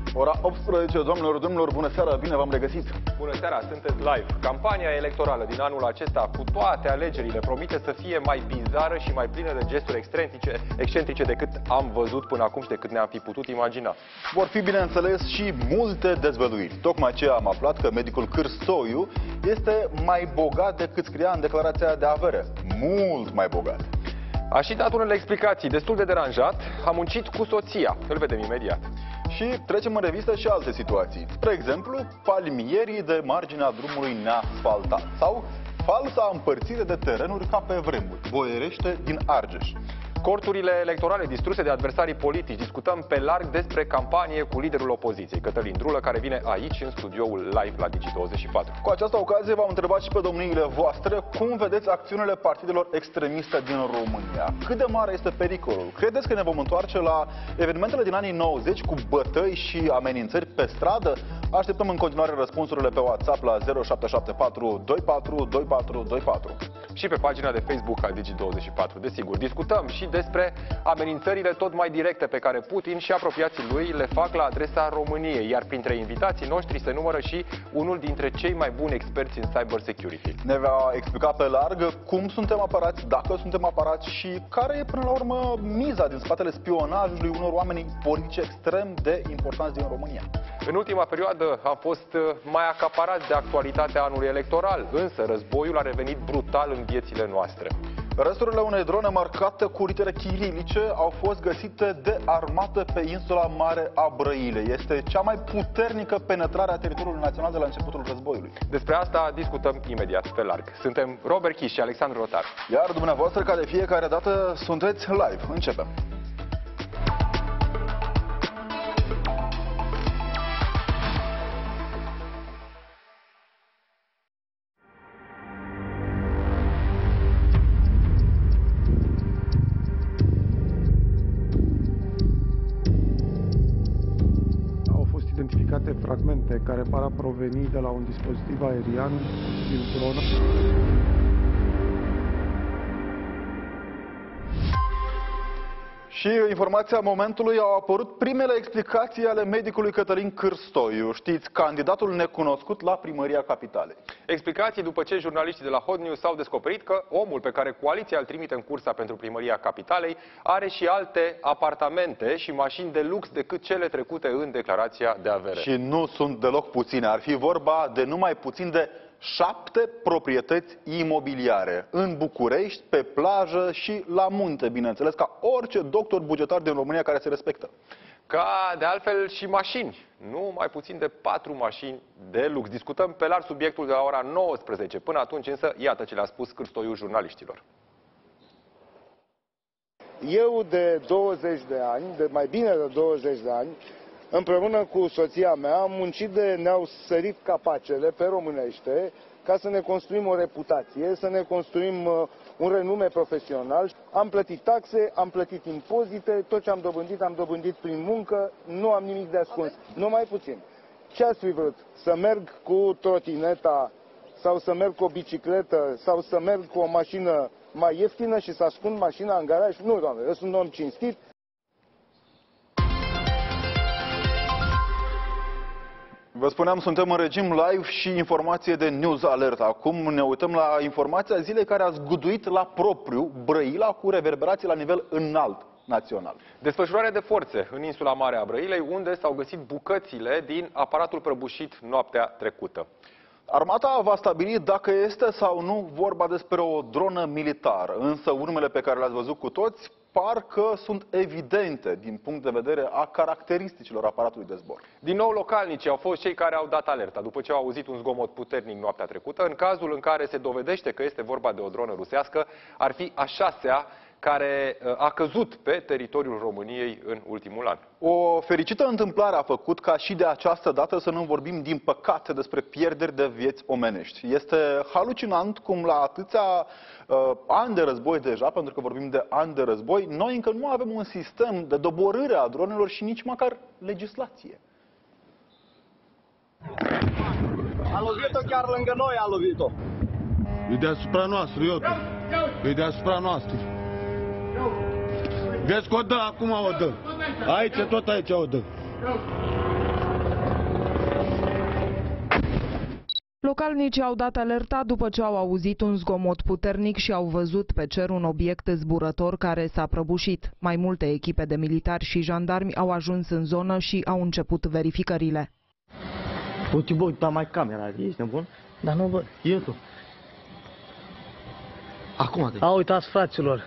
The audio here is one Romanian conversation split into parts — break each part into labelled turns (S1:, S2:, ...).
S1: Ora 18, domnilor, bună seara, bine v-am regăsit!
S2: Bună seara, sunteți live. Campania electorală din anul acesta, cu toate alegerile, promite să fie mai bizară și mai plină de gesturi excentrice decât am văzut până acum și decât ne-am fi putut imagina.
S1: Vor fi, bineînțeles, și multe dezvăluiri. Tocmai ce am aflat că medicul Cârstoiu este mai bogat decât scria în declarația de avere. Mult mai bogat.
S2: A și dat unele explicații destul de deranjat, a muncit cu soția. Îl vedem imediat.
S1: Și trecem în revistă și alte situații. Spre exemplu, palmierii de marginea drumului neasfaltat sau falsa împărțire de terenuri ca pe vremuri, Boierește din Argeș.
S2: Corturile electorale distruse de adversarii politici. Discutăm pe larg despre campanie cu liderul opoziției, Cătălin Drulă, care vine aici în studioul live la Digi24.
S1: Cu această ocazie v-am întrebat și pe domniile voastre cum vedeți acțiunile partidelor extremiste din România. Cât de mare este pericolul? Credeți că ne vom întoarce la evenimentele din anii 90 cu bătăi și amenințări pe stradă? Așteptăm în continuare răspunsurile pe WhatsApp la 0774 24 24 24.
S2: Și pe pagina de Facebook a Digi24, desigur. Discutăm și despre amenințările tot mai directe pe care Putin și apropiații lui le fac la adresa României, iar printre invitații noștri se numără și unul dintre cei mai buni experți în cyber security.
S1: Ne va explica pe larg cum suntem apărați, dacă suntem apărați și care e până la urmă miza din spatele spionajului unor oameni politici extrem de importanți din România.
S2: În ultima perioadă am fost mai acaparați de actualitatea anului electoral, însă războiul a revenit brutal în viețile noastre.
S1: Resturile unei drone marcate cu litere chirilice au fost găsite de armată pe insula mare a Brăilei. Este cea mai puternică penetrare a teritoriului național de la începutul războiului.
S2: Despre asta discutăm imediat pe larg. Suntem Robert Chiș și Alexandru Rotar.
S1: Iar dumneavoastră, ca de fiecare dată, sunteți live. Începem!
S3: Identificate fragmente care par a proveni de la un dispozitiv aerian din dronă.
S1: Și informația momentului, au apărut primele explicații ale medicului Cătălin Cârstoiu. Știți, candidatul necunoscut la primăria capitalei.
S2: Explicații după ce jurnaliștii de la Hot News s-au descoperit că omul pe care coaliția îl trimite în cursa pentru primăria capitalei are și alte apartamente și mașini de lux decât cele trecute în declarația de avere.
S1: Și nu sunt deloc puține. Ar fi vorba de numai puțin de 7 proprietăți imobiliare în București, pe plajă și la munte, bineînțeles, ca orice doctor bugetar din România care se respectă.
S2: Ca de altfel și mașini. Nu mai puțin de 4 mașini de lux. Discutăm pe larg subiectul de la ora 19. Până atunci însă, iată ce le-a spus Cârstoiu jurnaliștilor.
S4: Eu de 20 de ani, de mai bine de 20 de ani, împreună cu soția mea, am muncit ne-au sărit capacele pe românește ca să ne construim o reputație, să ne construim un renume profesional. Am plătit taxe, am plătit impozite, tot ce am dobândit prin muncă, nu am nimic de ascuns, numai puțin. Ce ați fi vrut? Să merg cu trotineta sau să merg cu o bicicletă sau să merg cu o mașină mai ieftină și să ascund mașina în garaj? Nu, doamne, eu sunt om cinstit.
S1: Vă spuneam, suntem în regim live și informație de News Alert. Acum ne uităm la informația zilei care a zguduit la propriu Brăila cu reverberații la nivel înalt național.
S2: Desfășurare de forțe în insula mare a Brăilei, unde s-au găsit bucățile din aparatul prăbușit noaptea trecută.
S1: Armata va stabili dacă este sau nu vorba despre o dronă militară, însă urmele pe care le-ați văzut cu toți parcă sunt evidente din punct de vedere a caracteristicilor aparatului de zbor.
S2: Din nou, localnicii au fost cei care au dat alerta după ce au auzit un zgomot puternic noaptea trecută. În cazul în care se dovedește că este vorba de o dronă rusească, ar fi a 6-a care a căzut pe teritoriul României în ultimul an.
S1: O fericită întâmplare a făcut ca și de această dată să nu vorbim, din păcate, despre pierderi de vieți omenești. Este halucinant cum la atâția ani de război deja, pentru că vorbim de ani de război, noi încă nu avem un sistem de doborâre a dronelor și nici măcar legislație.
S5: A lovit-o chiar lângă noi, a lovit-o.
S6: E deasupra noastră, Iotă. E deasupra noastră. Vezi că o dă, acum o dă. Aici, tot aici o dă.
S7: Localnicii au dat alerta după ce au auzit un zgomot puternic și au văzut pe cer un obiect zburător care s-a prăbușit. Mai multe echipe de militari și jandarmi au ajuns în zonă și au început verificările.
S8: Uite, bă, uita mai camera, ești nebun? Dar nu văd, e tu. Acum te... Uitați, fraților.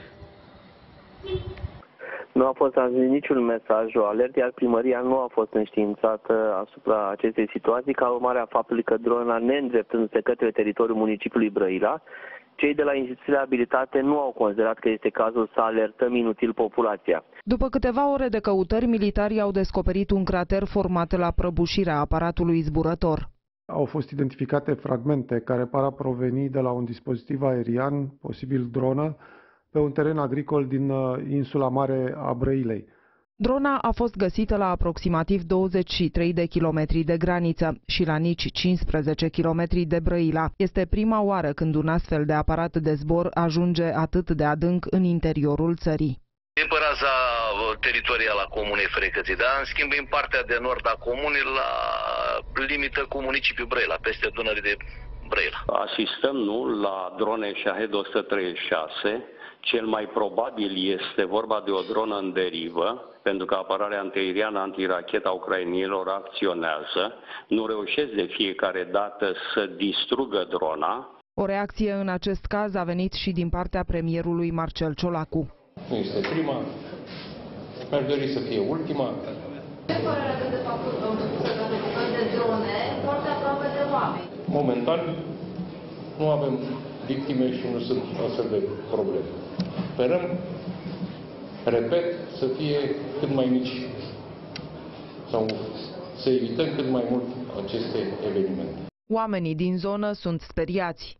S9: Nu a fost transmis niciun mesaj, o alertă, iar primăria nu a fost înștiințată asupra acestei situații, ca urmare a faptului că drona, neîndreptându-se către teritoriul municipiului Brăila, cei de la instituțiile abilitate nu au considerat că este cazul să alertăm inutil populația.
S7: După câteva ore de căutări, militarii au descoperit un crater format la prăbușirea aparatului zburător.
S3: Au fost identificate fragmente care par a proveni de la un dispozitiv aerian, posibil dronă, pe un teren agricol din insula mare a Brăilei.
S7: Drona a fost găsită la aproximativ 23 de kilometri de graniță și la nici 15 kilometri de Brăila. Este prima oară când un astfel de aparat de zbor ajunge atât de adânc în interiorul țării.
S10: E pe raza teritorială a comunei Frecății, dar în schimb în partea de nord a comunei la limită cu municipiul Brăila, peste Dunării de Brăila.
S11: Asistăm, la drone Shahed 136. Cel mai probabil este vorba de o dronă în derivă, pentru că apărarea antiaeriană antirachetă a ucrainienilor acționează. Nu reușesc de fiecare dată să distrugă drona.
S7: O reacție în acest caz a venit și din partea premierului Marcel Ciolacu.
S12: Nu este prima, mi-aș dori să fie ultima.
S13: Ce părere aveți de faptul că de drone foarte aproape de oameni?
S12: Momentan nu avem victime și nu sunt astfel de probleme. Sperăm, repet, să fie cât mai mici sau să evităm cât mai mult aceste evenimente.
S7: Oamenii din zonă sunt speriați.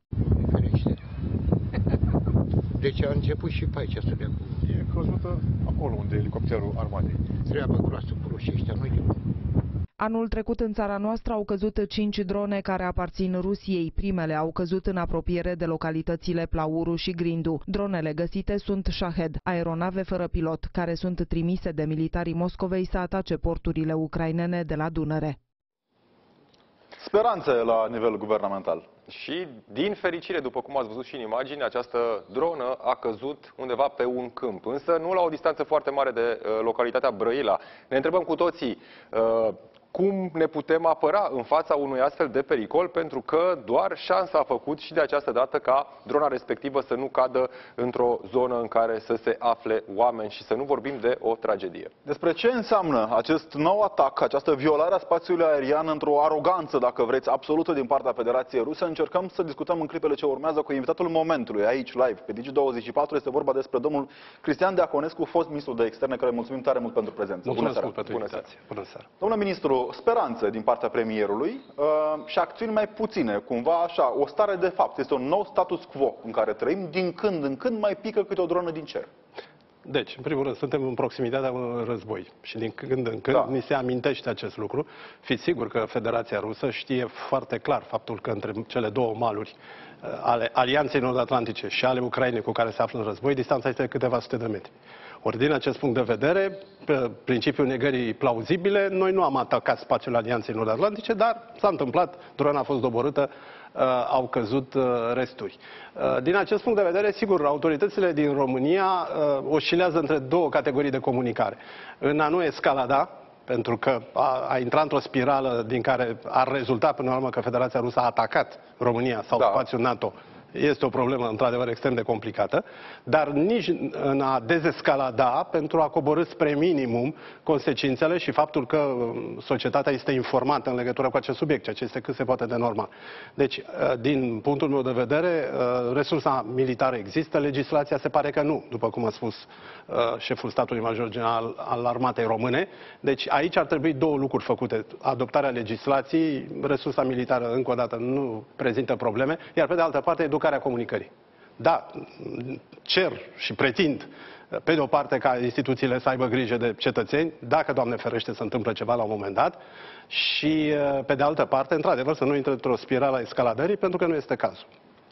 S14: Deci a început și pe aici să dea.
S15: E căzută acolo unde e elicopterul armatei.
S14: Treaba groasă proșii ăștia, nu-i de...
S7: Anul trecut în țara noastră au căzut 5 drone care aparțin Rusiei. Primele au căzut în apropiere de localitățile Plauru și Grindu. Dronele găsite sunt Shahed, aeronave fără pilot, care sunt trimise de militarii Moscovei să atace porturile ucrainene de la Dunăre.
S1: Speranțe la nivel guvernamental.
S2: Și, din fericire, după cum ați văzut și în imagine, această dronă a căzut undeva pe un câmp, însă nu la o distanță foarte mare de localitatea Brăila. Ne întrebăm cu toții cum ne putem apăra în fața unui astfel de pericol, pentru că doar șansa a făcut și de această dată ca drona respectivă să nu cadă într-o zonă în care să se afle oameni și să nu vorbim de o tragedie.
S1: Despre ce înseamnă acest nou atac, această violare a spațiului aerian într-o aroganță, dacă vreți, absolută din partea Federației Ruse, încercăm să discutăm în clipele ce urmează cu invitatul momentului, aici, live, pe Digi24. Este vorba despre domnul Cristian Deaconescu, fost ministru de externe, care mulțumim tare mult pentru prezență.
S16: Mulțumesc mult pentru invitație. Bună seara.
S1: Domnule ministru, speranță din partea premierului și acțiuni mai puține, cumva așa, o stare de fapt. Este un nou status quo în care trăim, din când în când mai pică câte o dronă din cer.
S16: Deci, în primul rând, suntem în proximitatea unui război și din când în când ni se amintește acest lucru. Fiți sigur că Federația Rusă știe foarte clar faptul că între cele două maluri ale Alianței Nord-Atlantice și ale Ucrainei cu care se află în război, distanța este de câteva sute de metri. Ori din acest punct de vedere, pe principiul negării plauzibile, noi nu am atacat spațiul Alianței Nord-Atlantice, dar s-a întâmplat, drona a fost doborâtă, au căzut resturi. Din acest punct de vedere, sigur, autoritățile din România oscilează între două categorii de comunicare. În a nu escalada, pentru că a intrat într-o spirală din care ar rezulta până la urmă că Federația Rusă a atacat România sau spațiul NATO. Este o problemă, într-adevăr, extrem de complicată, dar nici în a dezescalada pentru a coborî spre minimum consecințele și faptul că societatea este informată în legătură cu acest subiect, ceea ce este cât se poate de normal. Deci, din punctul meu de vedere, resursa militară există, legislația se pare că nu, după cum a spus șeful statului major general al armatei române. Deci aici ar trebui două lucruri făcute. Adoptarea legislației, resursa militară, încă o dată, nu prezintă probleme, iar pe de altă parte, educarea comunicării. Da, cer și pretind, pe de o parte, ca instituțiile să aibă grijă de cetățeni, dacă, Doamne ferește, se întâmplă ceva la un moment dat, și, pe de altă parte, într-adevăr, să nu intre într-o spirală a escaladării, pentru că nu este cazul.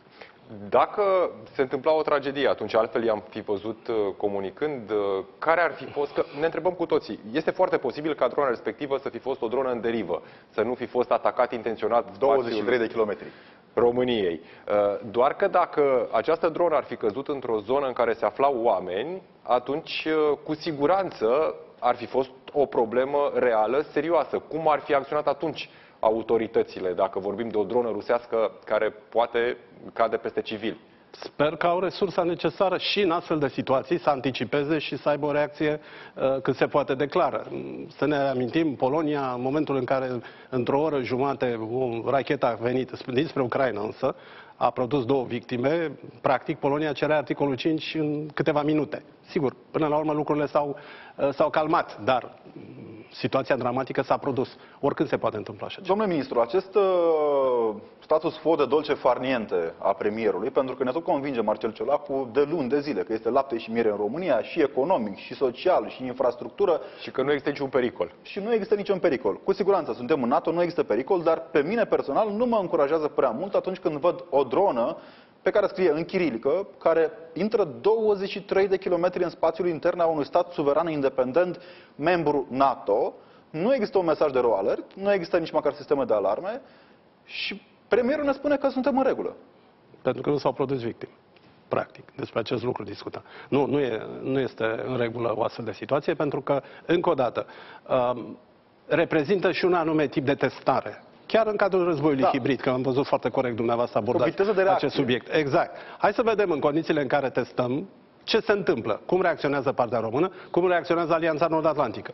S2: Dacă se întâmpla o tragedie, atunci altfel i-am fi văzut comunicând, care ar fi fost, că ne întrebăm cu toții, este foarte posibil ca drona respectivă să fi fost o dronă în derivă, să nu fi fost atacat intenționat
S1: 23 de kilometri
S2: României. Doar că dacă această dronă ar fi căzut într-o zonă în care se aflau oameni, atunci cu siguranță ar fi fost o problemă reală, serioasă. Cum ar fi acționat atunci autoritățile, dacă vorbim de o dronă rusească care poate cade peste civili?
S16: Sper că au resursa necesară și în astfel de situații să anticipeze și să aibă o reacție cât se poate declară. Să ne amintim, Polonia, în momentul în care, într-o oră jumate, o rachetă a venit dinspre Ucraina însă, a produs 2 victime, practic Polonia cerea articolul 5 în câteva minute. Sigur, până la urmă lucrurile s-au calmat, dar situația dramatică s-a produs. Oricând se poate întâmpla așa.
S1: Domnule ministru, acest status quo de dolce far niente a premierului, pentru că ne tot convinge Marcel Ciolacu de luni de zile că este lapte și miere în România, și economic, și social, și infrastructură.
S2: Și că nu există niciun pericol.
S1: Și nu există niciun pericol. Cu siguranță suntem în NATO, nu există pericol, dar pe mine personal nu mă încurajează prea mult atunci când văd o dronă pe care scrie în chirilică, care intră 23 de kilometri în spațiul intern a unui stat suveran independent, membru NATO. Nu există un mesaj de RAW alert, nu există nici măcar sisteme de alarme și premierul ne spune că suntem în regulă.
S16: Pentru că nu s-au produs victime. Practic, despre acest lucru discutăm. Nu este în regulă o astfel de situație, pentru că, încă o dată, reprezintă și un anume tip de testare. Chiar în cadrul războiului hibrid, că am văzut foarte corect dumneavoastră abordați acest subiect. Exact. Hai să vedem în condițiile în care testăm ce se întâmplă, cum reacționează partea română, cum reacționează Alianța Nord-Atlantică.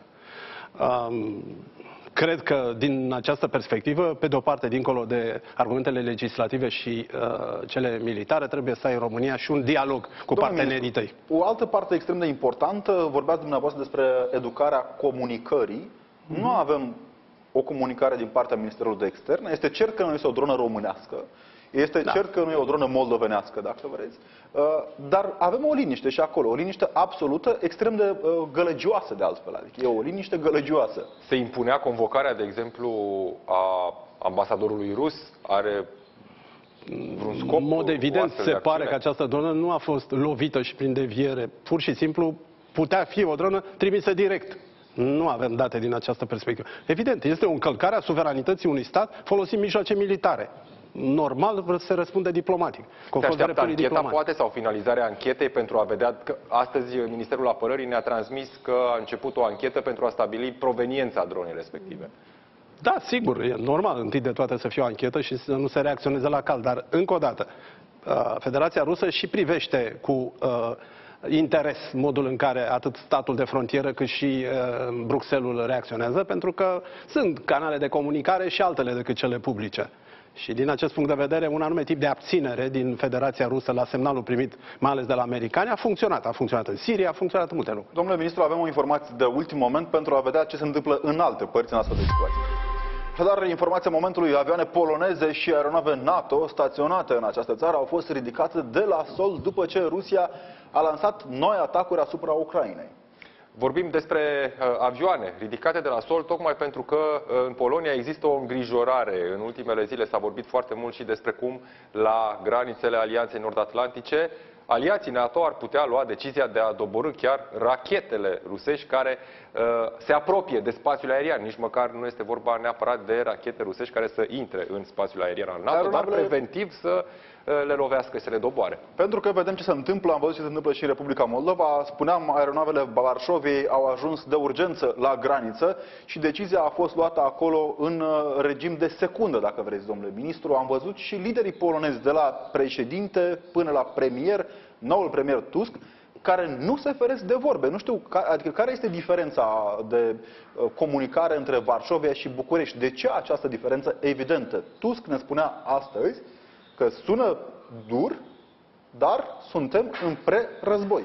S16: Cred că din această perspectivă, pe de o parte, dincolo de argumentele legislative și cele militare, trebuie să ai în România și un dialog cu partenerii tăi.
S1: O altă parte extrem de importantă, vorbeați dumneavoastră despre educarea comunicării. Nu avem o comunicare din partea Ministerului de Externe. Este cert că nu este o dronă românească. Este cert că nu e o dronă moldovenească, dacă vreți. Dar avem o liniște și acolo, o liniște absolută, extrem de gălăgioasă de altfel. Adică e o liniște gălăgioasă.
S2: Se impunea convocarea, de exemplu, a ambasadorului rus? Are vreun scop?
S16: În mod evident, se pare că această dronă nu a fost lovită și prin deviere. Pur și simplu putea fi o dronă trimisă direct. Nu avem date din această perspectivă. Evident, este o încălcare a suveranității unui stat folosind mijloace militare. Normal se răspunde diplomatic.
S2: Se așteaptă ancheta, poate, sau finalizarea anchetei pentru a vedea că astăzi Ministerul Apărării ne-a transmis că a început o anchetă pentru a stabili proveniența dronei respective.
S16: Da, sigur, e normal întâi de toate să fie o anchetă și să nu se reacționeze la cald, dar încă o dată, Federația Rusă și privește cu interes modul în care atât statul de frontieră cât și Bruxelles reacționează, pentru că sunt canale de comunicare și altele decât cele publice. Și din acest punct de vedere, un anume tip de abținere din Federația Rusă la semnalul primit, mai ales de la americani, a funcționat. A funcționat în Siria, a funcționat în multe lucruri.
S1: Domnule ministru, avem o informație de ultim moment pentru a vedea ce se întâmplă în alte părți în astfel de situații. Așadar, informația momentului: avioane poloneze și aeronave NATO staționate în această țară au fost ridicate de la sol după ce Rusia a lansat noi atacuri asupra Ucrainei.
S2: Vorbim despre avioane ridicate de la sol, tocmai pentru că în Polonia există o îngrijorare. În ultimele zile s-a vorbit foarte mult și despre cum la granițele Alianței Nord-Atlantice aliații NATO ar putea lua decizia de a doborî chiar rachetele rusești care se apropie de spațiul aerian. Nici măcar nu este vorba neapărat de rachete rusești care să intre în spațiul aerian al NATO, dar preventiv să le lovească, să le doboare.
S1: Pentru că vedem ce se întâmplă, am văzut ce se întâmplă și în Republica Moldova. Spuneam, aeronavele Varșoviei au ajuns de urgență la graniță și decizia a fost luată acolo în regim de secundă, dacă vreți, domnule ministru. Am văzut și liderii polonezi, de la președinte până la premier, noul premier Tusk, care nu se feresc de vorbe. Nu știu, adică care este diferența de comunicare între Varșovia și București? De ce această diferență evidentă? Tusk ne spunea astăzi că sună dur, dar suntem în pre-război.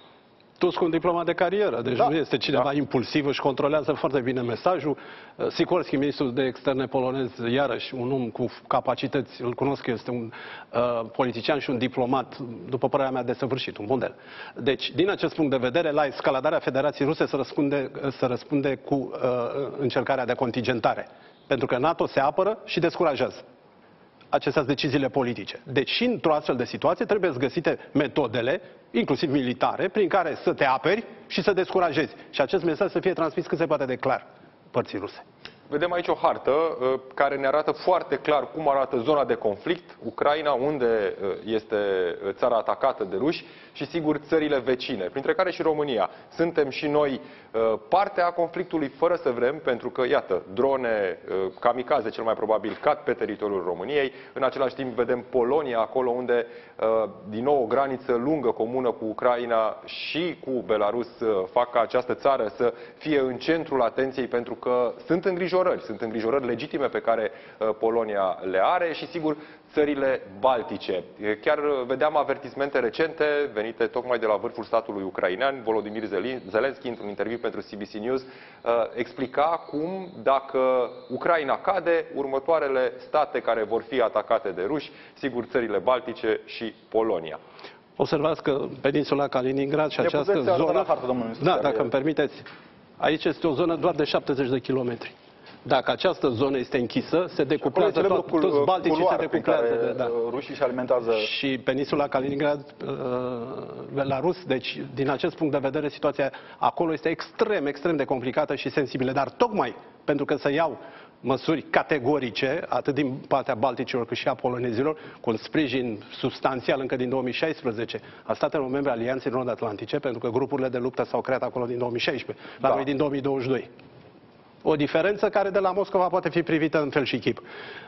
S16: Tusk un diplomat de carieră, deci nu este cineva impulsiv, își controlează foarte bine mesajul. Sikorski, ministrul de externe polonez, iarăși un om cu capacități, îl cunosc, este un politician și un diplomat, după părerea mea, desăvârșit, un model. Deci, din acest punct de vedere, la escaladarea Federației Ruse se răspunde cu încercarea de contingentare. Pentru că NATO se apără și descurajează. acestea sunt deciziile politice. Deci și într-o astfel de situație trebuie să găsite metodele, inclusiv militare, prin care să te aperi și să descurajezi. Și acest mesaj să fie transmis cât se poate de clar părții ruse.
S2: Vedem aici o hartă care ne arată foarte clar cum arată zona de conflict, Ucraina, unde este țara atacată de ruși și, sigur, țările vecine, printre care și România. Suntem și noi parte a conflictului fără să vrem, pentru că, iată, drone kamikaze, cel mai probabil, cad pe teritoriul României. În același timp vedem Polonia, acolo unde, din nou, o graniță lungă comună cu Ucraina și cu Belarus fac ca această țară să fie în centrul atenției, pentru că sunt îngrijorări legitime pe care Polonia le are și, sigur, țările baltice. Chiar vedeam avertismente recente venite tocmai de la vârful statului ucrainean. Volodymyr Zelensky, într-un interviu pentru CBC News, explica cum, dacă Ucraina cade, următoarele state care vor fi atacate de ruși, sigur, țările baltice și Polonia.
S16: Observați că peninsula Kaliningrad și această zonă... Da, dacă îmi permiteți, aici este o zonă doar de 70 de kilometri. Dacă această zonă este închisă, se decuplează toți balticii, se decuplează.
S1: Rușii și alimentează...
S16: Și peninsula Kaliningrad, Belarus, deci din acest punct de vedere situația acolo este extrem de complicată și sensibilă. Dar tocmai pentru că se iau măsuri categorice, atât din partea balticilor cât și a polonezilor, cu un sprijin substanțial încă din 2016 a statelor membre Alianței Nord-Atlantice, pentru că grupurile de luptă s-au creat acolo din 2016, la noi din 2022. O diferență care de la Moscova poate fi privită în fel și chip.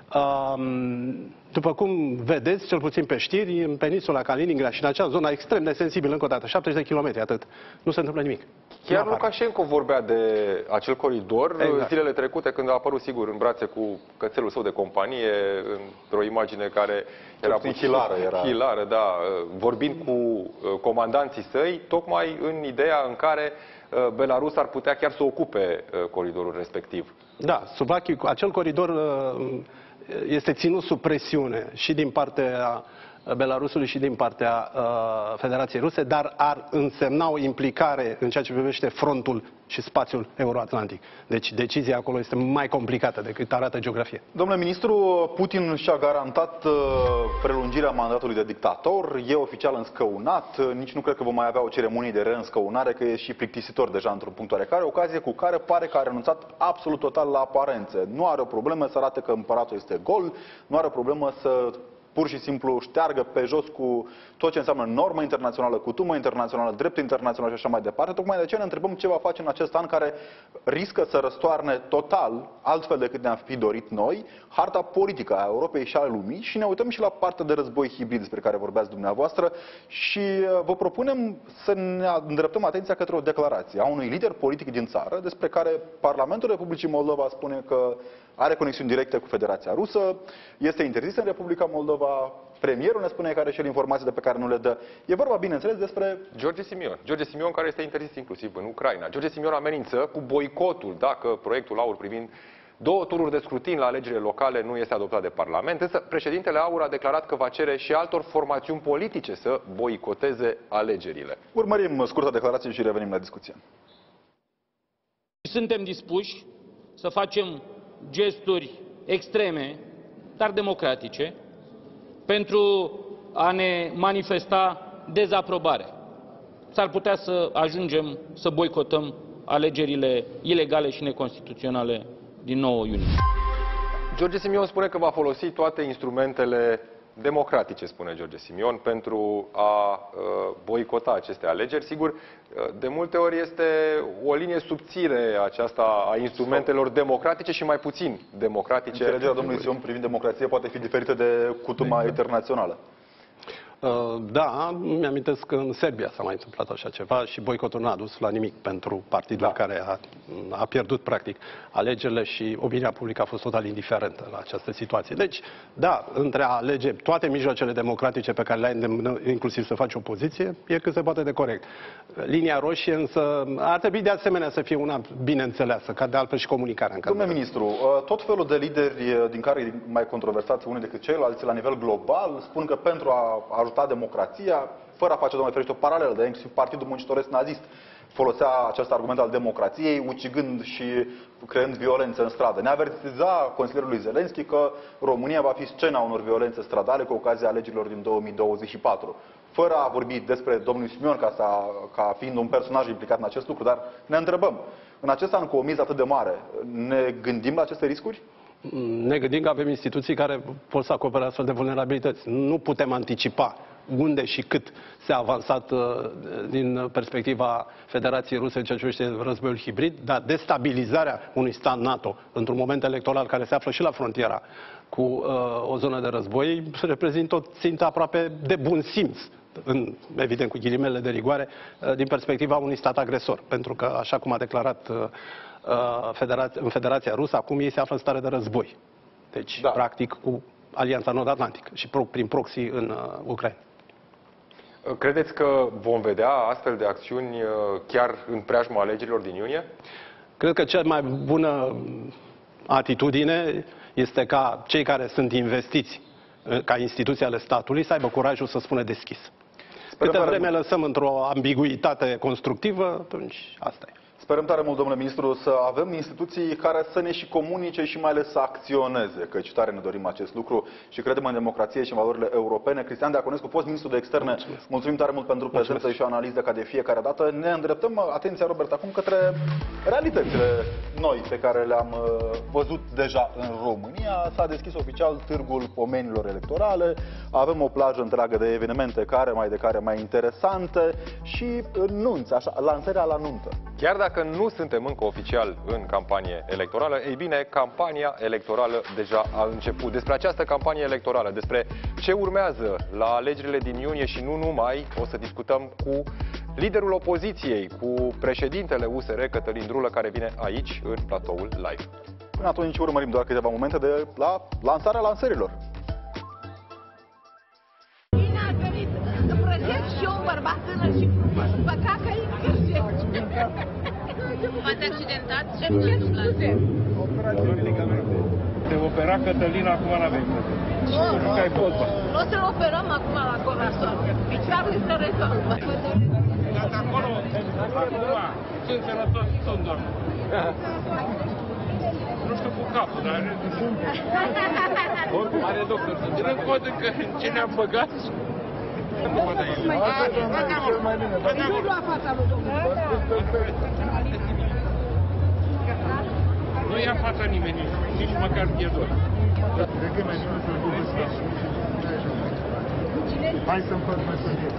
S16: După cum vedeți, cel puțin pe știri, în peninsula Kaliningrad și în acea zonă extrem de sensibilă, încă o dată, 70 de kilometri, atât. Nu se întâmplă nimic.
S2: Chiar Lukashenko vorbea de acel coridor zilele trecute, când a apărut, sigur, în brațe cu cățelul său de companie, într-o imagine care era puțin hilară, da, vorbind cu comandanții săi, tocmai în ideea în care Belarus ar putea chiar să ocupe coridorul respectiv.
S16: Da, acel coridor este ținut sub presiune și din partea Belarusului și din partea Federației Ruse, dar ar însemna o implicare în ceea ce privește frontul și spațiul euroatlantic. Deci decizia acolo este mai complicată decât arată geografia.
S1: Domnule ministru, Putin și-a garantat prelungirea mandatului de dictator, e oficial înscăunat, nici nu cred că vom mai avea o ceremonie de reînscăunare, că e și plictisitor deja într-un punct oarecare, ocazie cu care pare că a renunțat absolut total la aparențe. Nu are o problemă să arate că împăratul este gol, nu are o problemă să pur și simplu șteargă pe jos cu tot ce înseamnă normă internațională, cutumă internațională, drept internațional și așa mai departe. Tocmai de aceea ne întrebăm ce va face în acest an care riscă să răstoarne total, altfel decât ne-am fi dorit noi, harta politică a Europei și a lumii și ne uităm și la partea de război hibrid despre care vorbeați dumneavoastră și vă propunem să ne îndreptăm atenția către o declarație a unui lider politic din țară despre care Parlamentul Republicii Moldova spune că are conexiuni directe cu Federația Rusă, este interzis în Republica Moldova, premierul ne spune că are și el informații de pe care nu le dă. E vorba, bineînțeles, despre
S2: George Simion. George Simion, care este interzis inclusiv în Ucraina. George Simion amenință cu boicotul dacă proiectul AUR privind 2 tururi de scrutin la alegerile locale nu este adoptat de Parlament. Însă președintele AUR a declarat că va cere și altor formațiuni politice să boicoteze alegerile.
S1: Urmărim scurta declarație și revenim la discuție.
S17: Suntem dispuși să facem gesturi extreme, dar democratice, pentru a ne manifesta dezaprobare. S-ar putea să ajungem să boicotăm alegerile ilegale și neconstituționale din 9 iunie.
S2: George Simion spune că va folosi toate instrumentele democratice, spune George Simion, pentru a boicota aceste alegeri. Sigur, de multe ori este o linie subțire aceasta a instrumentelor democratice și mai puțin democratice.
S1: Înțelegerea domnului Simion privind democrație poate fi diferită de cutuma internațională.
S16: Da, mi-amintesc că în Serbia s-a mai întâmplat așa ceva și boicotul n-a dus la nimic pentru partidul care a pierdut practic alegerile și opinia publică a fost total indiferentă la această situație. Deci, da, între a alege toate mijloacele democratice pe care le ai îndemână, inclusiv să faci opoziție, e cât se poate de corect. Linia roșie însă ar trebui de asemenea să fie una bine înțeleasă, ca de altfel și comunicarea în
S1: Domnule ministru, tot felul de lideri din care mai controversați unii decât ceilalți la nivel global spun că pentru a ajuta democrația, fără a face, domnule ferește, o paralelă, de inclusiv Partidul Muncitoresc Nazist, folosea acest argument al democrației, ucigând și creând violență în stradă. Ne avertiza consilierul lui Zelenski că România va fi scena unor violențe stradale cu ocazia alegerilor din 2024. Fără a vorbi despre domnul Simion ca fiind un personaj implicat în acest lucru, dar ne întrebăm, în acest an cu o miză atât de mare, ne gândim la aceste riscuri?
S16: Ne gândim că avem instituții care pot să acopere astfel de vulnerabilități. Nu putem anticipa unde și cât s-a avansat din perspectiva Federației Ruse în ceea ce privește războiul hibrid, dar destabilizarea unui stat NATO într-un moment electoral care se află și la frontiera cu o zonă de război reprezintă o țintă aproape de bun simț, evident cu ghilimele de rigoare, din perspectiva unui stat agresor. Pentru că, așa cum a declarat în Federația Rusă, acum ei se află în stare de război. Deci, practic, cu Alianța Nord-Atlantică și prin proxy în Ucraina.
S2: Credeți că vom vedea astfel de acțiuni chiar în preajma alegerilor din iunie?
S16: Cred că cea mai bună atitudine este ca cei care sunt investiți ca instituții ale statului să aibă curajul să spună deschis. Câte vreme lăsăm într-o ambiguitate constructivă, atunci asta e.
S1: Sperăm tare mult, domnule ministru, să avem instituții care să ne și comunice și mai ales să acționeze, căci tare ne dorim acest lucru și credem în democrație și în valorile europene. Cristian Deaconescu, fost ministru de externe, mulțumim tare mult pentru prezență și o analiză ca de fiecare dată. Ne îndreptăm atenția, Robert, acum către realitățile noi pe care le-am văzut deja în România. S-a deschis oficial Târgul Pomenilor Electorale, avem o plajă întreagă de evenimente care mai interesante și nunți, așa, lansarea la nuntă.
S2: Chiar dacă nu suntem încă oficial în campanie electorală, ei bine, campania electorală deja a început. Despre această campanie electorală, despre ce urmează la alegerile din iunie și nu numai, o să discutăm cu liderul opoziției, cu președintele USR, Cătălin Drulă, care vine aici, în platoul live.
S1: Până atunci urmărim doar câteva momente de la lansarea lansărilor.
S13: Bine ați venit! Îmbrățesc și eu un bărbat tânăr și frumos. Păcat că e încălzit. V-ați accidentat? Ce scuze?
S12: Operație medicamente. Te opera Cătălin, acum n-avem. Nu că ai poză.
S13: Nu o să-l operăm acum la corazon. Picioarul se rezolvă.
S12: Dar acolo, acum, sunt sănătos, sunt doar. Nu știu cu capul, dar oricum are doctor. Ținând cont că ce ne-am băgat, nu mă dai.
S13: Nu lua fața lui domnul.
S12: Nu ia fața nimeni, nici măcar pierdori.
S6: Hai să-mi fac meserie.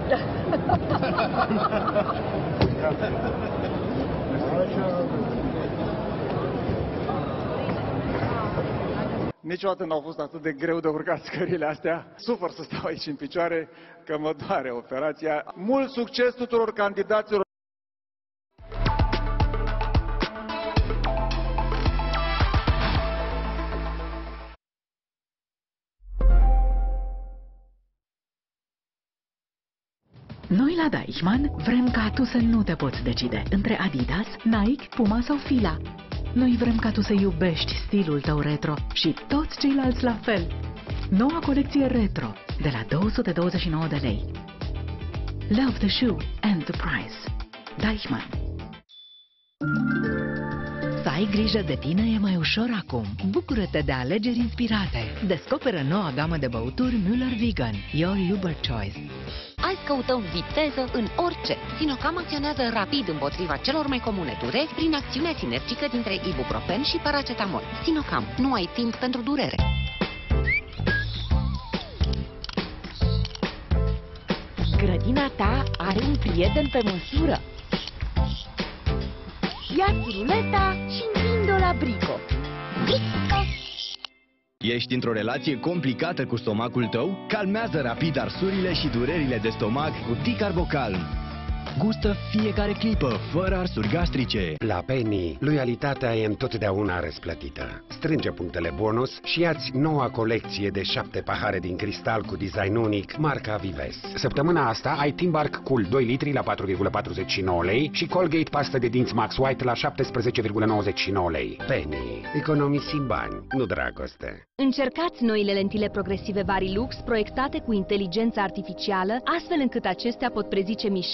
S18: Niciodată n-au fost atât de greu de urcat scările astea. Sufăr să stau aici în picioare, că mă doare operația. Mult succes tuturor candidaților!
S19: Noi la Deichmann vrem ca tu să nu te poți decide între Adidas, Nike, Puma sau Fila. Noi vrem ca tu să iubești stilul tău retro și toți ceilalți la fel. Noua colecție retro de la 229 de lei. Love the shoe and the price. Deichmann.
S20: Să ai grijă de tine e mai ușor acum. Bucură-te de alegeri inspirate. Descoperă noua gamă de băuturi Müller Vegan, your Uber choice.
S21: Azi căutăm viteză în orice. Sinocam acționează rapid împotriva celor mai comune dureri prin acțiunea sinergică dintre ibuprofen și paracetamol. Sinocam, nu ai timp pentru durere.
S20: Grădina ta are un prieten pe măsură. Ia-ți ruleta și întind-o la Brico. Brico!
S22: Ești într-o relație complicată cu stomacul tău? Calmează rapid arsurile și durerile de stomac cu Dicarbocalm. Gustă fiecare clipă, fără arsuri gastrice.
S23: La Penny, loialitatea e întotdeauna răsplătită. Strânge punctele bonus și ia-ți noua colecție de 7 pahare din cristal cu design unic, marca Vives. Săptămâna asta ai Timbark Cool 2 litri la 4,49 lei și Colgate pastă de dinți Max White la 17,99 lei. Penny. Economisim bani, nu dragoste.
S24: Încercați noile lentile progresive Varilux proiectate cu inteligență artificială, astfel încât acestea pot prezice mișcarea naturală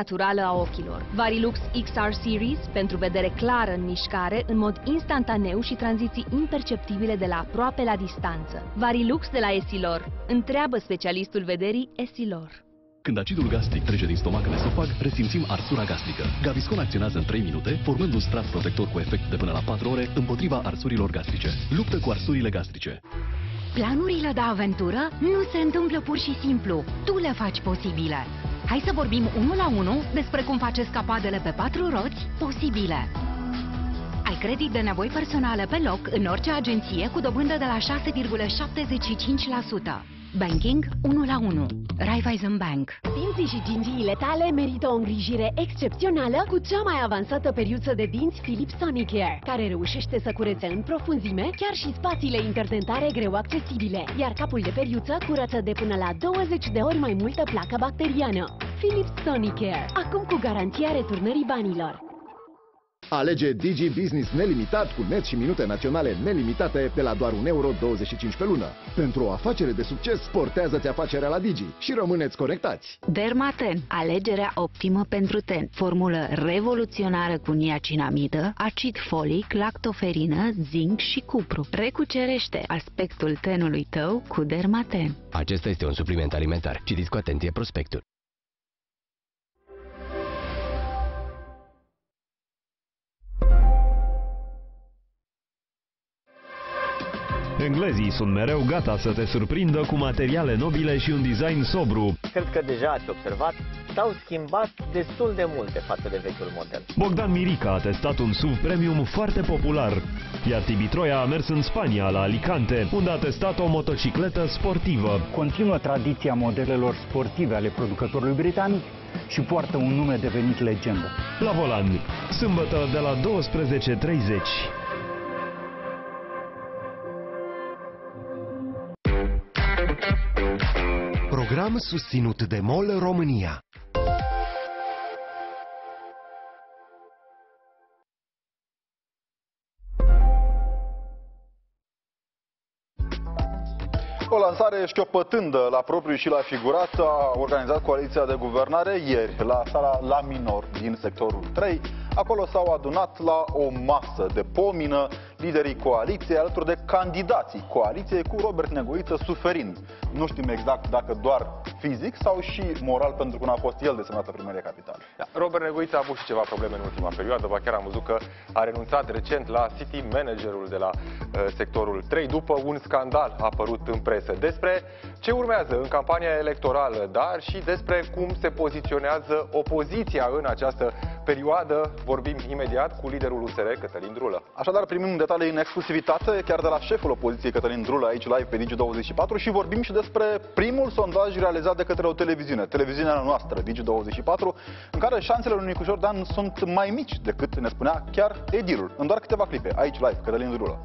S24: naturală a ochilor. Varilux XR Series pentru vedere clară în mișcare, în mod instantaneu și tranziții imperceptibile de la aproape la distanță. Varilux de la Essilor. Întreabă specialistul vederii Essilor.
S4: Când acidul gastric trece din stomac în esofag, resimțim arsura gastrică. Gaviscon acționează în 3 minute, formând un strat protector cu efect de până la 4 ore împotriva arsurilor gastrice. Luptă cu arsurile gastrice.
S20: Planurile de aventură nu se întâmplă pur și simplu. Tu le faci posibile. Hai să vorbim 1 la 1 despre cum faci escapadele pe 4 roți posibile. Ai credit de nevoi personale pe loc în orice agenție cu dobândă de la 6,75%. Banking 1 la 1. Raiffeisen Bank.
S5: Dinții și gingiile tale merită o îngrijire excepțională cu cea mai avansată periuță de dinți Philips Sonicare, care reușește să curețe în profunzime chiar și spațiile interdentare greu accesibile, iar capul de periuță curăță de până la 20 de ori mai multă placă bacteriană. Philips Sonicare, acum cu garanția returnării banilor.
S8: Alege Digi Business nelimitat cu net și minute naționale nelimitate de la doar €1,25 pe lună. Pentru o afacere de succes, portează-ți afacerea la Digi și rămâneți conectați.
S20: Dermaten, alegerea optimă pentru ten. Formulă revoluționară cu niacinamidă, acid folic, lactoferină, zinc și cupru. Recucerește aspectul tenului tău cu Dermaten.
S22: Acesta este un supliment alimentar. Citiți cu atenție prospectul.
S9: Englezii sunt mereu gata să te surprindă cu materiale nobile și un design sobru.
S25: Cred că deja ați observat, s-au schimbat destul de multe față de vechiul model.
S9: Bogdan Mirica a testat un SUV premium foarte popular, iar Tibi Troia a mers în Spania, la Alicante, unde a testat o motocicletă sportivă.
S26: Continuă tradiția modelelor sportive ale producătorului britanic și poartă un nume devenit legendă.
S9: La volan, sâmbătă de la 12:30.
S8: Program susținut de MOL România.
S1: O lansare șchiopătândă la propriu și la figurat a organizat coaliția de guvernare ieri la sala La Minor din sectorul 3. Acolo s-au adunat la o masă de pomină liderii coaliției alături de candidații coaliției, cu Robert Negoiță suferind. Nu știm exact dacă doar fizic sau și moral, pentru că nu a fost el desemnat la primăria capitală.
S2: Da, Robert Negoiță a avut și ceva probleme în ultima perioadă, ba chiar am văzut că a renunțat recent la city managerul de la sectorul 3 după un scandal apărut în presă despre ce urmează în campania electorală, dar și despre cum se poziționează opoziția în această perioadă. Vorbim imediat cu liderul USR, Cătălin Drulă.
S1: Așadar, primim detalii în exclusivitate chiar de la șeful opoziției, Cătălin Drulă, aici live pe Digi24, și vorbim și despre primul sondaj realizat de către o televiziune, televiziunea noastră, Digi24, în care șansele lui Nicu Jordan sunt mai mici decât ne spunea chiar edilul. În doar câteva clipe, aici live, Cătălin Drulă.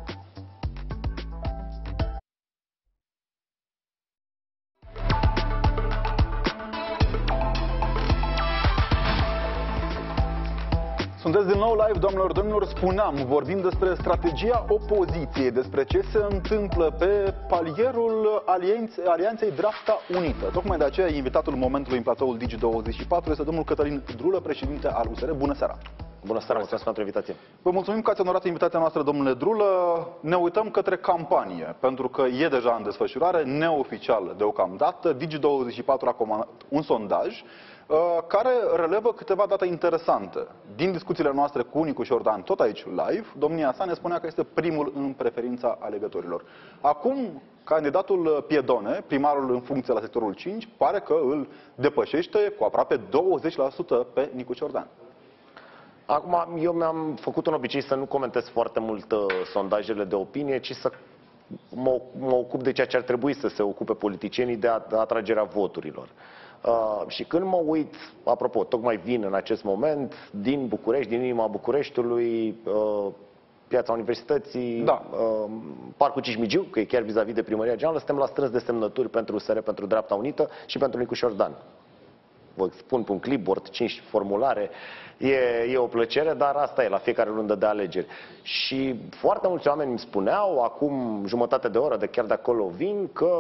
S1: Sunteți din nou live, doamnelor, domnilor. Spuneam, vorbim despre strategia opoziției, despre ce se întâmplă pe palierul Alianței Dreapta Unită. Tocmai de aceea, invitatul momentului în platoul Digi24 este domnul Cătălin Drulă, președinte al USR. Bună seara!
S25: Bună seara, mulțumesc pentru invitație.
S1: Vă mulțumim că ați onorat invitația noastră, domnule Drulă. Ne uităm către campanie, pentru că e deja în desfășurare, neoficial deocamdată. Digi24 a comandat un sondaj care relevă câteva date interesante. Din discuțiile noastre cu Nicu Jordan, tot aici live, domnia sa ne spunea că este primul în preferința alegătorilor. Acum, candidatul Piedone, primarul în funcție la sectorul 5, pare că îl depășește cu aproape 20% pe Nicu Jordan.
S25: Acum, eu mi-am făcut un obicei să nu comentez foarte mult sondajele de opinie, ci să mă ocup de ceea ce ar trebui să se ocupe politicienii, de atragerea voturilor. Și când mă uit, apropo, tocmai vin în acest moment din București, din inima Bucureștiului, Piața Universității, da. Parcul Cismigiu, că e chiar vis-a-vis de Primăria Generală, suntem la strâns de semnături pentru USR, pentru Dreapta Unită și pentru Nicu Jordan. vă spun pe un clipboard 5 formulare, e o plăcere, dar asta e la fiecare rundă de alegeri. Și foarte mulți oameni îmi spuneau, acum jumătate de oră, chiar de acolo vin, că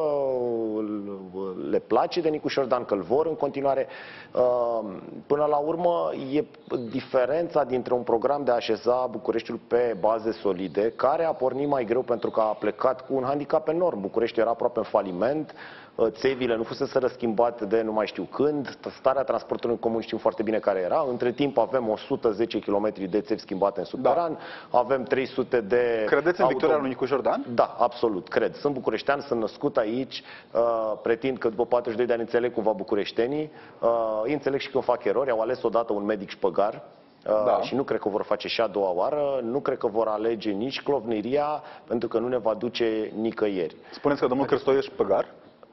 S25: le place de Nicu Șordan, că îl vor în continuare. Până la urmă, e diferența dintre un program de a așeza Bucureștiul pe baze solide, care a pornit mai greu pentru că a plecat cu un handicap enorm. Bucureștiul era aproape în faliment, țevile nu fusese răschimbate de nu mai știu când, starea transportului în comun știm foarte bine care era. Între timp avem 110 km de țevi schimbate în subteran, avem 300 de...
S1: Credeți în victoria lui Nicu Șordan?
S25: Da, absolut, cred. Sunt bucureștean, sunt născut aici, pretind că după 42 de ani înțeleg cumva bucureștenii, înțeleg și când fac erori, au ales odată un medic șpăgar, și nu cred că vor face și a doua oară, nu cred că vor alege nici clovniria, pentru că nu ne va duce nicăieri.
S1: Spuneți că domnul Cârstoiu e șpăgar?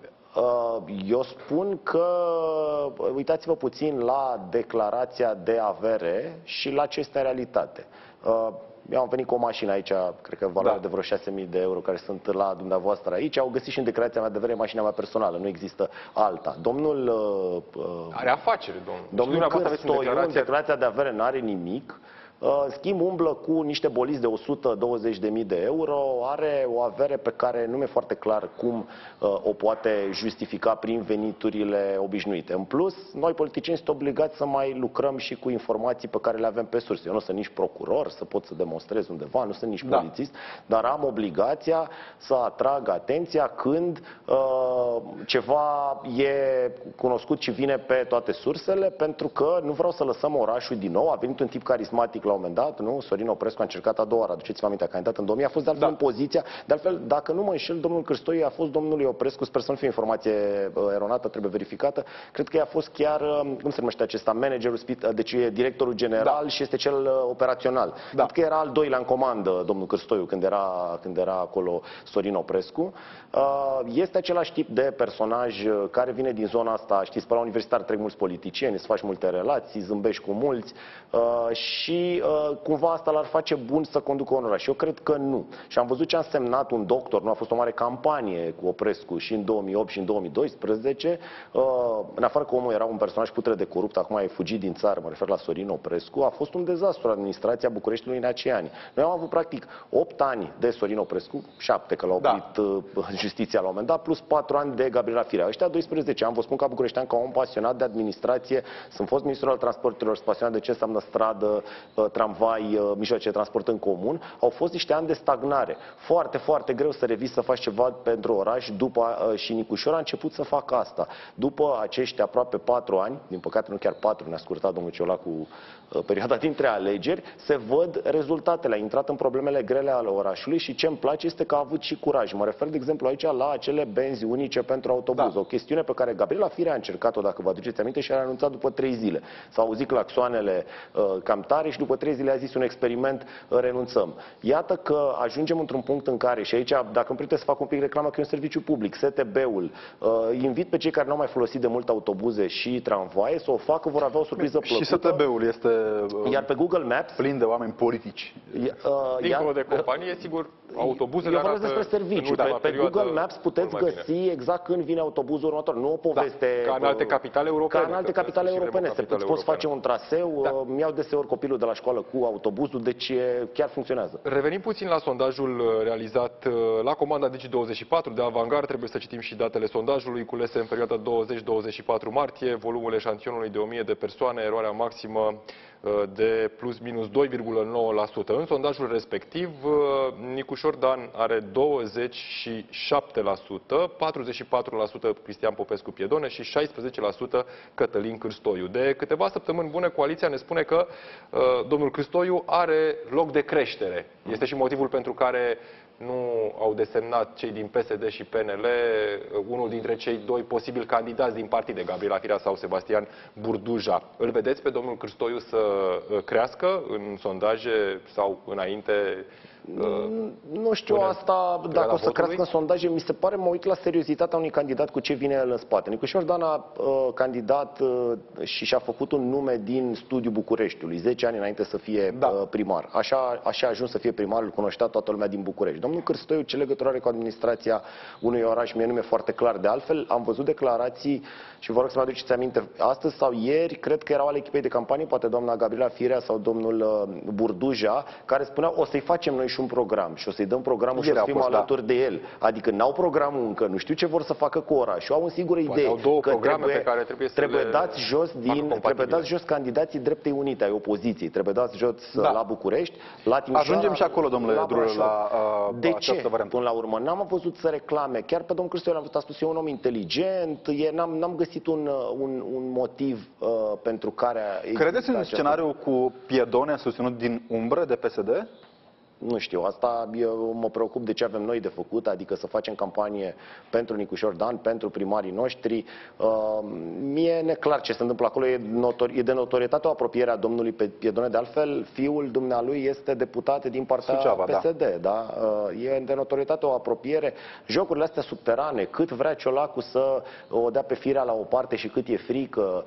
S25: Eu spun că uitați-vă puțin la declarația de avere și la ce este în realitate. Eu am venit cu o mașină aici, cred că valoare de vreo 6.000 de euro care sunt la dumneavoastră aici. Au găsit și în declarația mea de avere mașina mea personală, nu există alta. Domnul
S2: are afaceri,
S25: domnul Cârstoiu, în declarația de avere n-are nimic. În schimb, umblă cu niște boliți de 120.000 de euro, are o avere pe care nu mi-e foarte clar cum o poate justifica prin veniturile obișnuite. În plus, noi politicieni suntem obligați să mai lucrăm și cu informații pe care le avem pe surse. Eu nu sunt nici procuror, să pot să demonstrez undeva, nu sunt nici polițist, dar am obligația să atrag atenția când ceva e cunoscut și vine pe toate sursele, pentru că nu vreau să lăsăm orașul din nou. A venit un tip carismatic la un moment dat, nu? Sorin Oprescu a încercat a doua oară, aduceți-vă aminte, a candidat în 2000, a fost de altfel în poziția, de altfel, dacă nu mă înșel, domnul Cârstoiu a fost domnului Oprescu, sper să nu fie informație eronată, trebuie verificată, cred că i-a fost chiar, cum se numește acesta, managerul, deci e directorul general și este cel operațional. Cred că era al doilea în comandă, domnul Cârstoiu, când era acolo Sorin Oprescu. Este același tip de personaj care vine din zona asta, știți, pe la universitar trec mulți politicieni, îți faci multe relații, zâmbești cu mulți și cumva asta l-ar face bun să conducă un oraș. Eu cred că nu. Și am văzut ce a însemnat un doctor, nu a fost o mare campanie cu Oprescu și în 2008 și în 2012, în afară că omul era un personaj putre de corupt, acum a fugit din țară, mă refer la Sorin Oprescu, a fost un dezastru administrația Bucureștiului în acei ani. Noi am avut practic 8 ani de Sorin Oprescu, 7 că l-a oprit justiția la un moment dat, plus 4 ani de Gabriela Firea. Ăștia 12 ani, vă spun ca bucureștean, ca om pasionat de administrație, sunt fost ministrul al transporturilor, sunt pasionat de ce înseamnă stradă, tramvai, mijloace de transport în comun, au fost niște ani de stagnare. Foarte, foarte greu să revii să faci ceva pentru oraș după și Nicu Șor a început să facă asta. După acești aproape 4 ani, din păcate nu chiar 4, ne-a scurtat domnul Ciolacu perioada dintre alegeri, se văd rezultatele. A intrat în problemele grele ale orașului și ce îmi place este că a avut și curaj. Mă refer, de exemplu, aici la acele benzi unice pentru autobuz. O chestiune pe care Gabriela Firea a încercat-o, dacă vă aduceți aminte, și a anunțat după 3 zile. S-au auzit claxoanele cam tare și după 3 zile a zis un experiment, renunțăm. Iată că ajungem într-un punct în care, și aici, dacă îmi permiteți să fac un pic reclamă, că e un serviciu public, STB-ul, invit pe cei care nu au mai folosit de mult autobuze și tramvaie să o facă, vor avea o surpriză plăcută.
S1: Și STB-ul este
S25: iar pe Google Maps
S1: plin de oameni politici.
S2: Dincolo de companie, sigur, autobuzele
S25: eu vorbesc despre serviciu. Pe Google Maps puteți găsi exact când vine autobuzul următor. Nu o poveste...
S2: Ca în alte capitale europene.
S25: Ca în alte capitale europene. Poți face un traseu, mi-au deseori copilul de la școală cu autobuzul, deci chiar funcționează.
S2: Revenim puțin la sondajul realizat la comanda Digi24 de Avangard. Trebuie să citim și datele sondajului culese în perioada 20-24 martie. Volumul eșantionului de 1000 de persoane, eroarea maximă de plus minus 2,9%. În sondajul respectiv, Nicu Șordan are 27%, 44% Cristian Popescu Piedone și 16% Cătălin Cârstoiu. De câteva săptămâni bune, coaliția ne spune că domnul Cârstoiu are loc de creștere. Este și motivul pentru care nu au desemnat cei din PSD și PNL unul dintre cei doi posibili candidați din partide, Gabriela Firea sau Sebastian Burduja. Îl vedeți pe domnul Cârstoiu să crească în sondaje sau înainte
S25: Nu știu asta, dacă o să crească în sondaje, mi se pare, mă uit la seriozitatea unui candidat cu ce vine el în spate. Nicușor Dan a candidat și și-a făcut un nume din studiul Bucureștiului, 10 ani înainte să fie primar. Așa a ajuns să fie primar, îl cunoștea toată lumea din București. Domnul Cârstoiu, ce legătură are cu administrația unui oraș, mie nu mi-e foarte clar. De altfel, am văzut declarații și vă rog să mă aduceți aminte, astăzi sau ieri, cred că erau ale echipei de campanie, poate doamna Gabriela Firea sau domnul Burduja, care spuneau o să-i facem noi și un program și o să-i dăm programul și o să fim alături de el. Adică n-au programul încă, nu știu ce vor să facă cu orașul, au o singură idee, că trebuie dați jos candidații Dreptei Unite ai opoziției, trebuie dați jos la București, la Timișoara.
S1: Ajungem și acolo, domnule Drulă, la
S25: de ce? Până la urmă, n-am văzut să reclame, chiar pe domnul Cârstoiu l-am văzut, a spus, e un om inteligent, n-am găsit un motiv pentru care
S1: credeți în scenariu cu Piedone susținut din umbră de PSD?
S25: Nu știu, asta eu mă preocup de ce avem noi de făcut, adică să facem campanie pentru Nicușor Dan, pentru primarii noștri. Mie e neclar ce se întâmplă acolo, e de notorietate o apropiere a domnului Piedone, de altfel fiul dumnealui este deputat din partea
S1: Suceava,
S25: PSD, da? E de notorietate o apropiere. Jocurile astea subterane, cât vrea Ciolacu să o dea pe Firea la o parte și cât e frică,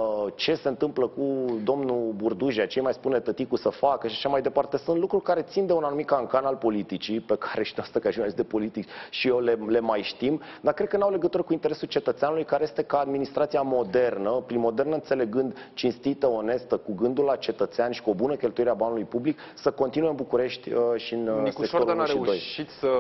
S25: ce se întâmplă cu domnul Burduja, ce mai spune tăticul să facă și așa mai departe, sunt lucruri care țin de un anumit cancan al politicii, pe care și asta ca jurnalist de politic și eu le mai știm, dar cred că n-au legătură cu interesul cetățeanului, care este ca administrația modernă, prin modernă înțelegând cinstită, onestă, cu gândul la cetățean și cu o bună cheltuire a banului public, să continue în București și în sectorul 1 și 2.
S2: Nicușor Dan a reușit să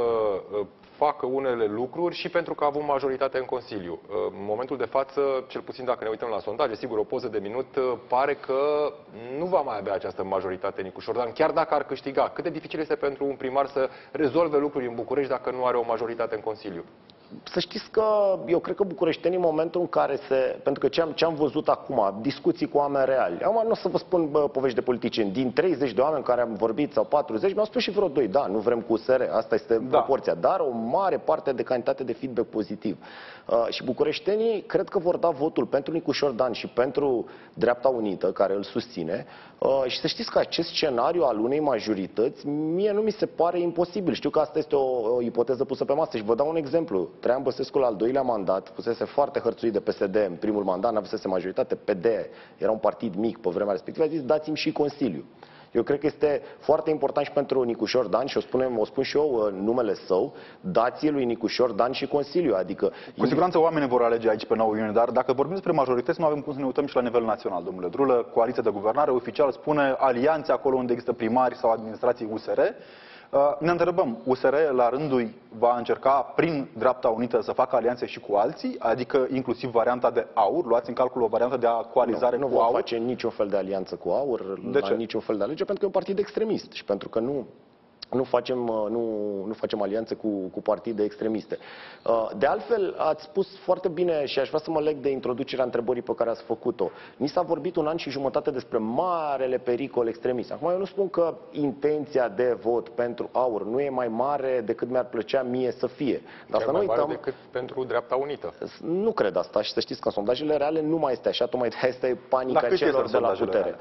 S2: facă unele lucruri și pentru că a avut majoritate în Consiliu. În momentul de față, cel puțin dacă ne uităm la sondaje, sigur, o poză de minut, pare că nu va mai avea această majoritate Nicușor Dan, chiar dacă ar câștiga. Cât de dificil este pentru un primar să rezolve lucruri în București dacă nu are o majoritate în Consiliu?
S25: Să știți că eu cred că bucureștenii, în momentul în care pentru că ce am văzut acum, discuții cu oameni reali, acum nu o să vă spun povești de politicieni, din 30 de oameni care am vorbit sau 40, mi-au spus și vreo 2, da, nu vrem cu USR, asta este proporția, dar o mare parte de cantitate de feedback pozitiv. Și bucureștenii cred că vor da votul pentru Nicușor Dan și pentru Dreapta Unită, care îl susține. Și să știți că acest scenariu al unei majorități, mie nu mi se pare imposibil. Știu că asta este o ipoteză pusă pe masă și vă dau un exemplu. Traian Băsescu, la al doilea mandat, fusese foarte hărțuit de PSD în primul mandat, n-avusese majoritate, PD era un partid mic pe vremea respectivă, a zis dați-mi și Consiliu. Eu cred că este foarte important și pentru Nicușor Dan și o spun și eu în numele său, dați lui Nicușor Dan și Consiliu. Adică
S1: cu siguranță oamenii vor alege aici pe 9 iunie, dar dacă vorbim despre majorități, nu avem cum să ne uităm și la nivel național, domnule Drulă. Coaliția de guvernare oficial spune alianțe acolo unde există primari sau administrații USR. Ne întrebăm, USR la rândul va încerca prin Dreapta Unită să facă alianțe și cu alții, adică inclusiv varianta de AUR? Luați în calcul o variantă de coalizare cu AUR?
S25: Nu vom face niciun fel de alianță cu AUR, niciun fel de alegere, pentru că e un partid extremist și pentru că nu facem alianțe cu partide extremiste. De altfel, ați spus foarte bine și aș vrea să mă leg de introducerea întrebării pe care ați făcut-o. Ni s-a vorbit 1 an și jumătate despre marele pericol extremist. Acum eu nu spun că intenția de vot pentru AUR nu e mai mare decât mi-ar plăcea mie să fie. Dar să nu uităm
S2: decât pentru Dreapta Unită.
S25: Nu cred asta și să știți că în sondajele reale nu mai este așa, tocmai de asta e panica celor de la putere.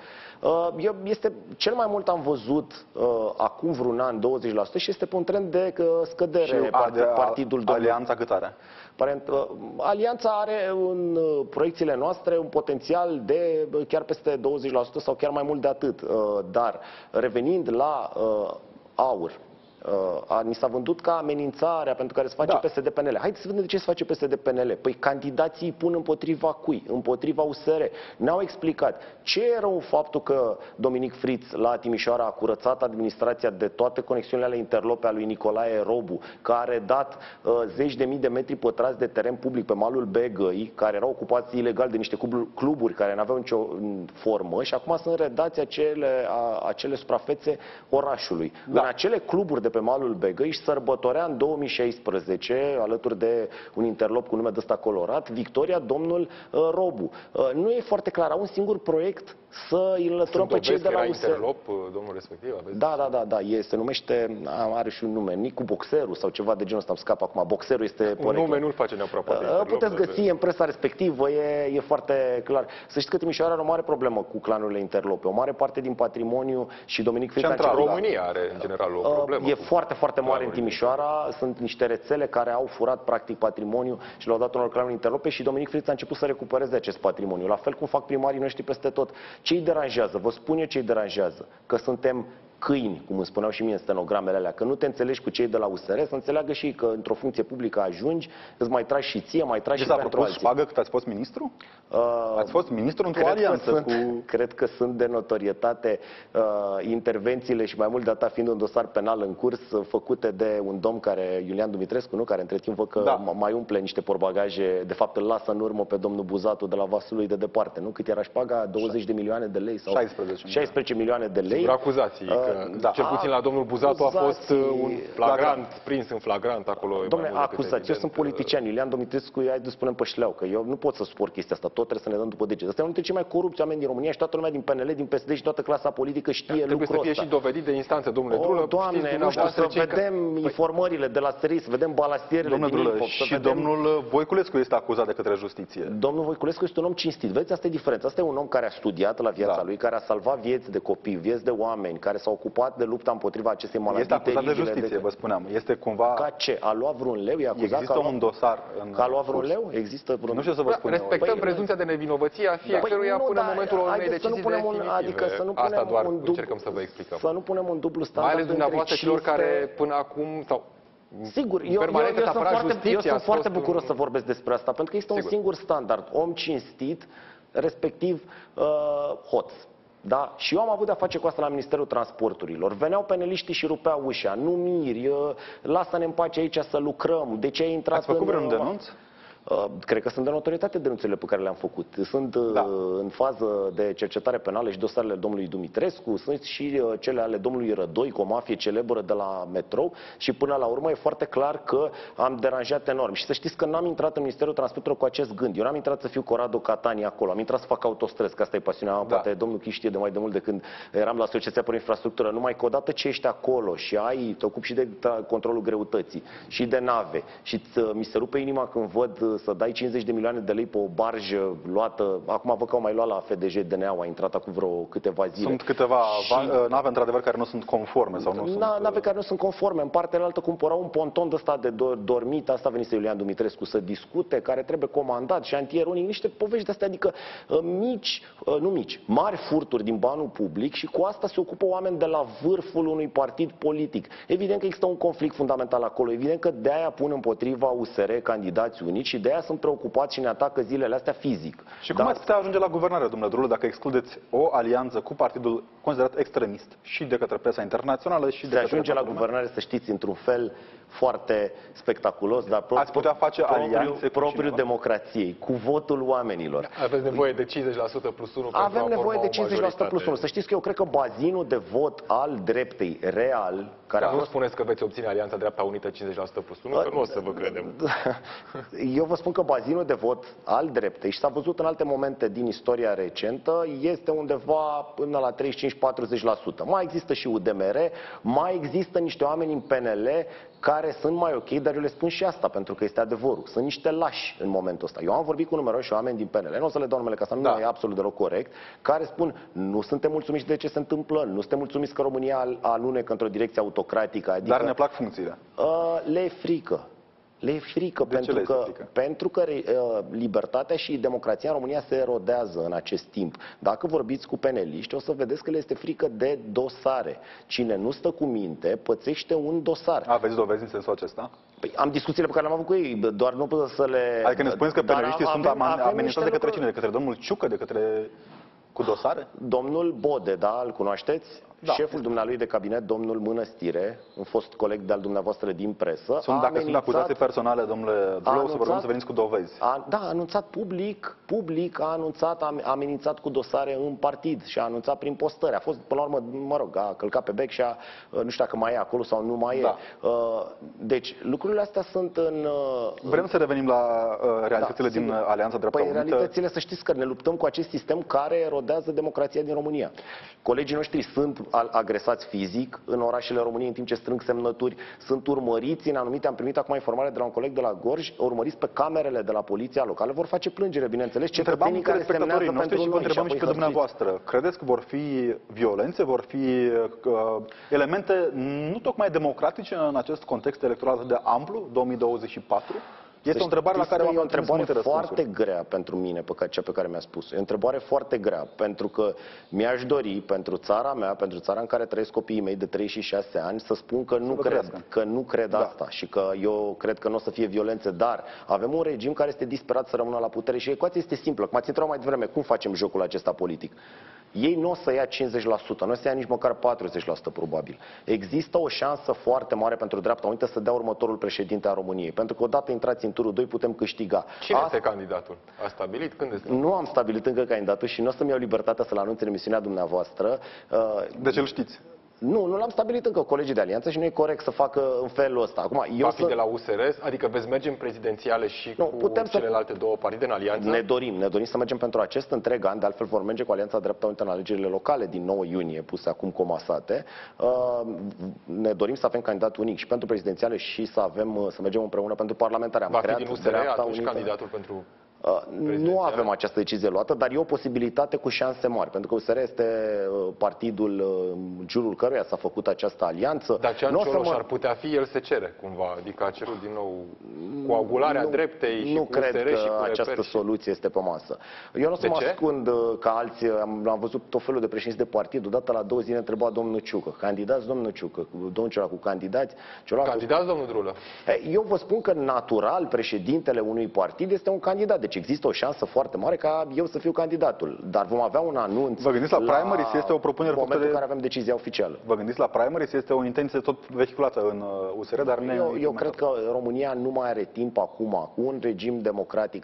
S25: Cel mai mult am văzut acum vreun an 20% și este pe un trend de scădere partidul
S1: Alianța cât are?
S25: Alianța are în proiecțiile noastre un potențial de chiar peste 20% sau chiar mai mult de atât. Dar revenind la AUR, ni s-a vândut ca amenințarea pentru care se face PSD-PNL. Haideți să vedem de ce se face PSD-PNL. Păi candidații îi pun împotriva cui? Împotriva USR. Ne-au explicat ce e rău faptul că Dominic Friț la Timișoara a curățat administrația de toate conexiunile ale interlope a lui Nicolae Robu, care a dat zeci de mii de metri pătrați de teren public pe malul Begăi, care erau ocupați ilegal de niște cluburi care nu aveau nicio formă și acum sunt redați acele suprafețe orașului. În acele cluburi de de pe malul Begăi își sărbătorea în 2016, alături de un interlop cu nume de ăsta colorat, victoria domnul Robu. Nu e foarte clar, au un singur proiect să îi înlăturăm pe cei de la USR.
S2: interlop, domnul respectiv? Aveți?
S25: Da, se numește, are și un nume, Nicu Boxeru sau ceva de genul ăsta, îmi scap acum. Boxeru este poreclă.
S2: Un nume nu-l face neapărat poate interlop.
S25: Puteți găsi în presa respectivă, e foarte clar. Să știți că Timișoara are o mare problemă cu clanurile interlope. O mare parte din patrimoniu și Dominic Friț
S2: România are în general o problemă.
S25: E foarte mare în Timișoara. Sunt niște rețele care au furat practic patrimoniu și l-au dat unor clanuri interlope și Dominic Friț a început să recupereze acest patrimoniu. La fel cum fac primarii noștri peste tot. Ce îi deranjează? Vă spun eu ce îi deranjează. Că suntem câini, cum îmi spuneau și mie în stenogramele alea, că nu te înțelegi cu cei de la USR, să înțeleagă și că într-o funcție publică ajungi, îți mai tragi și ție, mai tragi și pentru alții.
S1: Șpagă cât ați fost ministru? Ați fost ministru într-o alianță cu...
S25: Cred că sunt de notorietate intervențiile și mai mult data fiind un dosar penal în curs făcute de un domn care, Iulian Dumitrescu, nu? Care între timp văd că mai umple niște porbagaje, de fapt îl lasă în urmă pe domnul Buzatu de la Vaslui de departe, nu? Cât era șpaga? 20 de milioane de lei sau 16 milioane de lei.
S2: Sigur, acuzații. Cel puțin la domnul Buzatu a fost un flagrant, prins în flagrant acolo.
S25: Dom'le, acuzați, eu sunt politician, Iulian Dumitrescu, hai să spunem pe șleau, că eu nu pot să suport chestia asta, tot trebuie să ne dăm după deget. Asta e unul dintre cei mai corupți oameni din România și toată lumea din PNL, din PSD și toată clasa politică știe lucrul ăsta.
S2: Trebuie să fie și dovedit de instanță, domnule Drulă.
S25: Doamne, nu știu, să vedem informările de la SRI, să vedem balastierele din Info.
S1: Și domnul Voiculescu este acuzat de către justiție.
S25: Domnul Voiculescu este un om cinstit. Vezi, asta e diferența. Asta e un om care a studiat la viața lui, care a salvat vieți de copii, vieți de oameni, care s-a ocupat de lupta împotriva acestei maladii.
S1: Este acuzat de justiție, vă spuneam. Este cumva...
S25: Ca ce? A luat vreun leu? E acuzat
S1: există un dosar în
S25: că a luat vreun leu? Există vreun...
S1: Nu știu să vă spun.
S2: Respectăm prezumția de nevinovăție a fiecăruia până în momentul unei decizii definitive.
S25: Adică să nu punem
S2: asta doar încercăm să vă explicăm.
S25: Să nu punem un dublu standard.
S2: Mai ales dumneavoastră celor care până acum sau
S25: sigur, eu sunt foarte bucuros să vorbesc despre asta, pentru că este un singur standard, om cinstit, respectiv hoț. Da? Și eu am avut de-a face cu asta la Ministerul Transporturilor. Veneau peneliștii și rupeau ușa. Nu miri, lasă-ne în pace aici să lucrăm. De ce ai intrat?
S1: Ați făcut vreun denunț?
S25: Cred că sunt de notorietate denunțurile pe care le-am făcut. Sunt în fază de cercetare penală și dosarele domnului Dumitrescu, sunt și cele ale domnului Rădoi, cu o mafie celebră de la metrou și până la urmă e foarte clar că am deranjat enorm. Și să știți că n-am intrat în Ministerul Transporturilor cu acest gând. Eu n-am intrat să fiu Corrado Catania acolo, am intrat să fac autostrăzi, că asta e pasiunea mea, poate domnul Chi știe de mai de mult de când eram la Asociația pentru Infrastructură. Numai că odată ce ești acolo și te ocupi și de controlul greutății și de nave și mi se rupe inima când văd să dai 50 de milioane de lei pe o barjă luată, acum văd că au mai luat la FDJ DNA-ul, a intrat acum vreo câteva zile.
S1: Sunt câteva nave, într-adevăr, care nu sunt conforme sau nu sunt...
S25: Nave care nu sunt conforme. În partea altă cumpărau un ponton de ăsta de dormit, asta venise Iulian Dumitrescu să discute, care trebuie comandat, șantier unic, niște povești de astea, adică mari furturi din banul public și cu asta se ocupă oameni de la vârful unui partid politic. Evident că există un conflict fundamental acolo, evident că de-aia pun împotriva USR candidați unici și de-aia sunt preocupați și ne atacă zilele astea fizic.
S1: Și cum ați putea ajunge la guvernare, domnule Drulă, dacă excludeți o alianță cu partidul considerat extremist și de către presa internațională și de către...
S25: Se ajunge la guvernare, să știți, într-un fel foarte spectaculos, dar
S1: ați putea face alianțe
S25: propriu democrației, cu votul oamenilor.
S2: Aveți nevoie de 50% plus 1 pentru
S25: avem nevoie de 50% plus 1. Să știți că eu cred că bazinul de vot al dreptei real, care a fost...
S2: Nu spuneți că veți obține Alianța Dreapta Unită 50% plus 1, că nu o să vă credem.
S25: Eu vă spun că bazinul de vot al dreptei, și s-a văzut în alte momente din istoria recentă, este undeva până la 35-40%. Mai există și UDMR, mai există niște oameni în PNL care sunt mai ok, dar eu le spun și asta, pentru că este adevărul. Sunt niște lași în momentul ăsta. Eu am vorbit cu numeroși oameni din PNL, nu o să le dau numele, că asta nu e absolut deloc corect, care spun, nu suntem mulțumiți de ce se întâmplă, nu suntem mulțumiți că România alunecă într-o direcție autocratică. Adică,
S1: dar ne plac funcțiile.
S25: Le e frică. Le e frică, pentru că libertatea și democrația în România se erodează în acest timp. Dacă vorbiți cu peneliști, o să vedeți că le este frică de dosare. Cine nu stă cu minte, pățește un dosar.
S1: Aveți dovezi în sensul acesta?
S25: Păi, am discuțiile pe care le-am avut cu ei, doar nu pot să le...
S1: Adică ne spuneți că peneliștii sunt amenințați de către cine? De către domnul Ciucă? Cu dosare?
S25: Domnul Bode, da, îl cunoașteți? Șeful dumnealui de cabinet, domnul Mănăstire, un fost coleg de-al dumneavoastră din presă,
S1: Dacă sunt acuzații personale, domnule Drulă, o să vorbim să veniți cu dovezi.
S25: A anunțat public, a amenințat cu dosare în partid și a anunțat prin postări. A fost, până la urmă, mă rog, a călcat pe bec și nu știu dacă mai e acolo sau nu mai e. Deci, lucrurile astea sunt în...
S1: Vrem să revenim la realitățile din Alianța Dreapta Unită.
S25: Realitățile, să știți că ne luptăm cu acest sistem care erodează democrația din România. Colegii noștri sunt agresați fizic în orașele României în timp ce strâng semnături, sunt urmăriți în anumite, am primit acum informare de la un coleg de la Gorj, urmăriți pe camerele de la poliția locală, vor face plângere, bineînțeles, cetățenii care semnează pentru
S1: și vă întrebăm și pe dumneavoastră. Credeți că vor fi violențe, vor fi elemente nu tocmai democratice în acest context electoral de amplu, 2024? Este o întrebare la care
S25: e o întrebare foarte grea pentru mine, cea pe care mi-a spus. E o întrebare foarte grea, pentru că mi-aș dori pentru țara mea, pentru țara în care trăiesc copiii mei de 36 ani, să spun că nu cred asta și că eu cred că nu o să fie violențe, dar avem un regim care este disperat să rămână la putere și ecuația este simplă. Cum ați întrebat mai devreme, cum facem jocul acesta politic? Ei nu o să ia 50%, nu o să ia nici măcar 40% probabil. Există o șansă foarte mare pentru Dreapta Unită să dea următorul președinte a României. Pentru că odată intrați în turul 2 putem câștiga.
S2: Cine este candidatul? A stabilit? Când este?
S25: Nu am stabilit încă candidatul și nu o să-mi iau libertatea să-l anunț în emisiunea dumneavoastră.
S1: Deci îl știți?
S25: Nu l-am stabilit încă colegii de alianță și nu e corect să facă în felul ăsta. Acum,
S2: Va fi de la USR? Adică veți merge în prezidențiale și cu celelalte două partide în alianță?
S25: Ne dorim să mergem pentru acest întreg an, de altfel vor merge cu Alianța Dreapta Unită în alegerile locale din 9 iunie, puse acum comasate. Ne dorim să avem candidat unic și pentru prezidențiale și să mergem împreună pentru parlamentare.
S2: Va fi din USR atunci candidatul pentru...
S25: Nu avem această decizie luată, dar e o posibilitate cu șanse mari, pentru că USR este partidul în jurul căruia s-a făcut această alianță.
S2: Dacian Cioloș ar putea fi, el se cere cumva, adică a cerut din nou coagularea dreptei și cu USR și cu
S25: Nu cred că această soluție este pe masă. Eu nu o să mă ascund ca alții, am văzut tot felul de președinți de partid, odată la 2 zile întreba domnul Ciucă, candidați domnul Ciucă, domnul Ciolacu, candidați?
S2: Candidați domnul Drulă?
S25: Eu vă spun că natural președintele unui partid este un candidat. Deci există o șansă foarte mare ca eu să fiu candidatul. Dar vom avea un anunț.
S1: Vă gândiți la primaries? Este o propunere
S25: în momentul în care avem decizia oficială.
S1: Vă gândiți la primaries? Este o intenție tot vehiculată în USR, dar
S25: eu cred că România nu mai are timp acum cu un regim democratic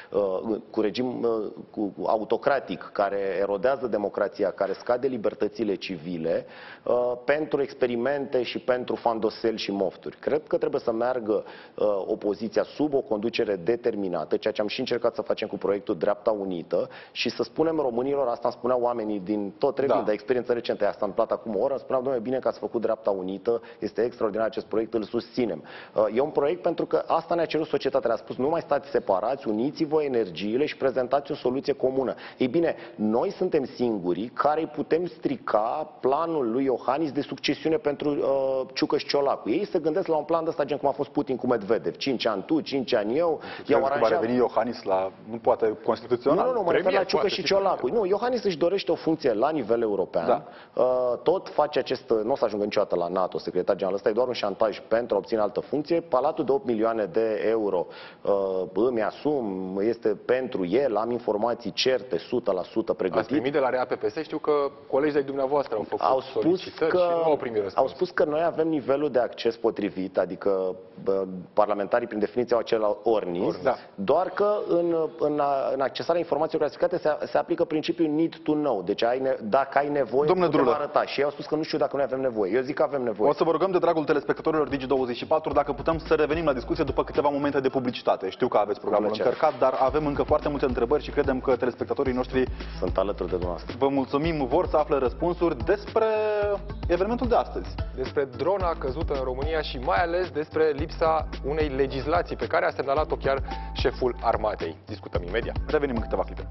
S25: cu autocratic care erodează democrația, care scade libertățile civile pentru experimente și pentru fandoseli și mofturi. Cred că trebuie să meargă opoziția sub o conducere determinată, ceea ce am și încercat să facem cu proiectul Dreapta Unită și să spunem românilor, asta îmi spuneau oamenii din tot revin, de experiență recentă, asta am întâmplat acum o oră, îmi spuneau, domnule, bine că ați făcut Dreapta Unită, este extraordinar acest proiect, îl susținem. E un proiect pentru că asta ne-a cerut societatea, a spus, nu mai stați separați, uniți-vă energiile și prezentați o soluție comună. Ei bine, noi suntem singurii care îi putem strica planul lui Iohannis de succesiune pentru Ciucă și Ciolacu. Ei se gândesc la un plan de ăsta, gen cum a fost Putin cu Medvedev, 5 ani tu, 5 ani eu, i-au aranjat...
S1: Iohannis nu poate constituțional.
S25: Nu, mă refer la Ciucă și Ciolacu. Nu, Iohannis își dorește o funcție la nivel european. Tot face nu o să ajungă niciodată la NATO, secretar general. Ăsta e doar un șantaj pentru a obține altă funcție. Palatul de 8 milioane de euro îmi asum, este pentru el, am informații certe, 100% pregătite.
S2: Ați primit de la RAPPS? Știu că colegii de dumneavoastră au făcut solicitări și nu au primit răspuns.
S25: Au spus că noi avem nivelul de acces potrivit, adică parlamentarii prin definiție au acces la ORNIS, doar că în accesarea informațiilor clasificate se aplică principiul need to know. Deci dacă ai nevoie, putem arăta. Și ei au spus că nu știu dacă noi avem nevoie. Eu zic că avem nevoie.
S1: O să vă rugăm de dragul telespectatorilor Digi24 dacă putem să revenim la discuție după câteva momente de publicitate. Știu că aveți programul încărcat, dar avem încă foarte multe întrebări și credem că telespectatorii noștri
S25: sunt alături de dumneavoastră.
S1: Vă mulțumim, vor să afle răspunsuri despre evenimentul de astăzi.
S2: Despre drona căzută în România și mai ales despre lipsa unei legislații pe care a semnalat-o chiar șeful armatei. Discutăm imediat.
S1: Revenim în câteva clipe.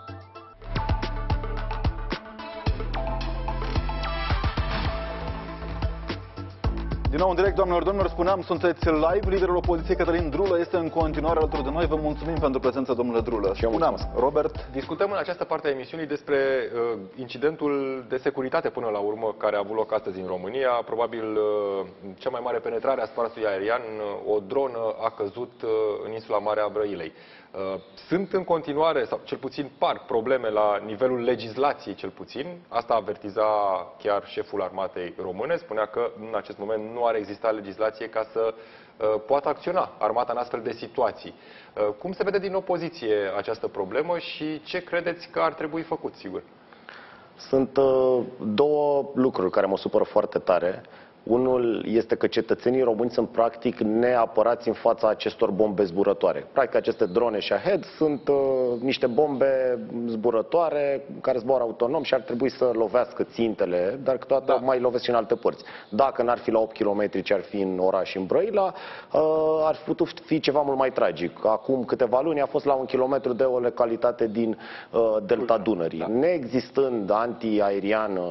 S1: Din nou în direct, doamnelor, domnilor, spuneam, sunteți live. Liderul opoziției, Cătălin Drulă, este în continuare alături de noi. Vă mulțumim pentru prezența, domnule Drulă. Spuneam, Robert.
S2: Discutăm în această parte a emisiunii despre incidentul de securitate până la urmă care a avut loc astăzi în România. Probabil cea mai mare penetrare a spațiului aerian, o dronă a căzut în insula Marea Brăilei. Sunt în continuare, sau cel puțin par, probleme la nivelul legislației cel puțin. Asta avertiza chiar șeful armatei române. Spunea că în acest moment nu ar exista legislație ca să poată acționa armata în astfel de situații. Cum se vede din opoziție această problemă și ce credeți că ar trebui făcut, sigur?
S25: Sunt două lucruri care mă supără foarte tare. Unul este că cetățenii români sunt practic neapărați în fața acestor bombe zburătoare. Practic aceste drone Shahed sunt niște bombe zburătoare care zboară autonom și ar trebui să lovească țintele, dar câteodată mai lovesc și în alte părți. Dacă n-ar fi la 8 km, ce ar fi în oraș, în Brăila, ar fi putut fi ceva mult mai tragic. Acum câteva luni a fost la 1 kilometru de o localitate din delta Dunării. Neexistând antiaerian,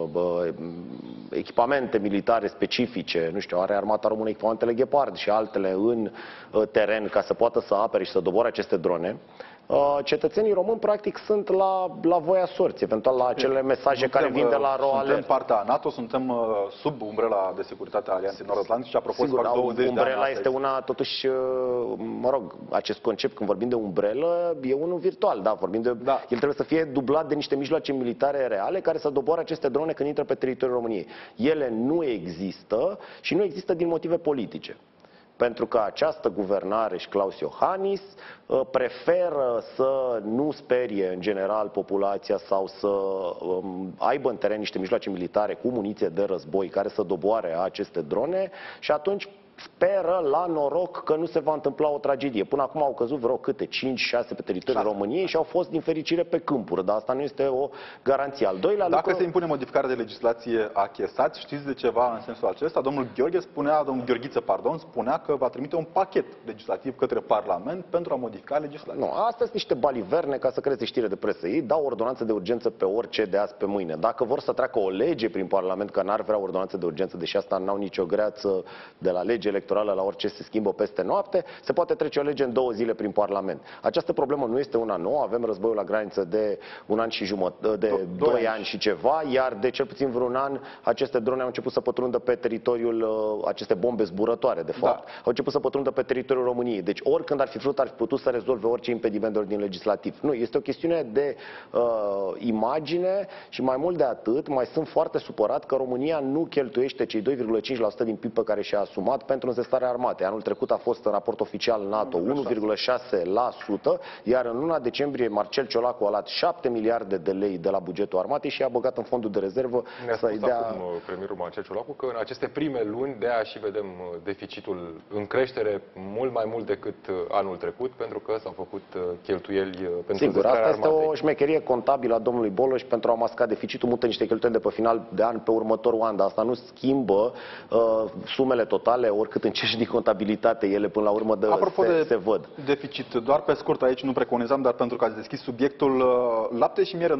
S25: echipamente militare specifice, nu știu, are armata română echipamentele Gepard și altele în teren ca să poată să apere și să doboare aceste drone, cetățenii români practic sunt la voia sorții, eventual la acele mesaje care vin de la RO Alert.
S1: Suntem partea NATO, suntem sub umbrela de securitate a Alianței Nord-Atlantice, apropo,
S25: sigur,
S1: fac 20 de ani.
S25: Umbrela este una, totuși, mă rog, acest concept, când vorbim de umbrelă, e unul virtual, da, vorbim de... El trebuie să fie dublat de niște mijloace militare reale care să doboare aceste drone când intră pe teritoriul României. Ele nu există și nu există din motive politice. Pentru că această guvernare și Klaus Iohannis preferă să nu sperie în general populația sau să aibă în teren niște mijloace militare cu muniție de război care să doboare aceste drone și atunci speră la noroc că nu se va întâmpla o tragedie. Până acum au căzut vreo câte 5-6 pe teritoriul României și au fost din fericire pe câmpuri, dar asta nu este o garanție. Al doilea
S1: Dacă
S25: lucru...
S1: se impune modificarea de legislație, achesați, știți de ceva în sensul acesta? Domnul Gheorghiță spunea că va trimite un pachet legislativ către Parlament pentru a modifica legislația.
S25: Nu, astea sunt niște baliverne ca să creeze știre de presă. Ei dau ordonanță de urgență pe orice de azi pe mâine. Dacă vor să treacă o lege prin Parlament, că n-ar vrea ordonanță de urgență, deși asta n-au nicio greață de la lege electorală la orice se schimbă peste noapte, se poate trece o lege în 2 zile prin Parlament. Această problemă nu este una nouă, avem războiul la graniță de 1 an și jumătate, de 2 ani și ceva, iar de cel puțin vreun an aceste drone au început să pătrundă pe teritoriul, aceste bombe zburătoare, de fapt, au început să pătrundă pe teritoriul României. Deci oricând ar fi vrut, ar fi putut să rezolve orice impediment de ordin legislativ. Nu, este o chestiune de imagine și mai mult de atât, mai sunt foarte supărat că România nu cheltuiește cei 2,5% din PIB pe care și-a asumat pentru înzestarea armatei. Anul trecut a fost în raport oficial NATO 1,6%, iar în luna decembrie Marcel Ciolacu a luat 7 miliarde de lei de la bugetul armatei și a băgat în fondul de rezervă să-i dea...
S2: acum premierul Marcel Ciolacu că în aceste prime luni de-aia și vedem deficitul în creștere mult mai mult decât anul trecut, pentru că s-au făcut cheltuieli pentru înzestrarea armatei.
S25: Asta este o șmecherie contabilă a domnului Boloș pentru a masca deficitul, mută niște cheltuieli de pe final de an pe următorul an, dar asta nu schimbă sumele totale, oricât încerci din contabilitate, ele până la urmă se văd.
S1: Deficit, doar pe scurt, aici nu preconizam, dar pentru că ați deschis subiectul lapte și miere în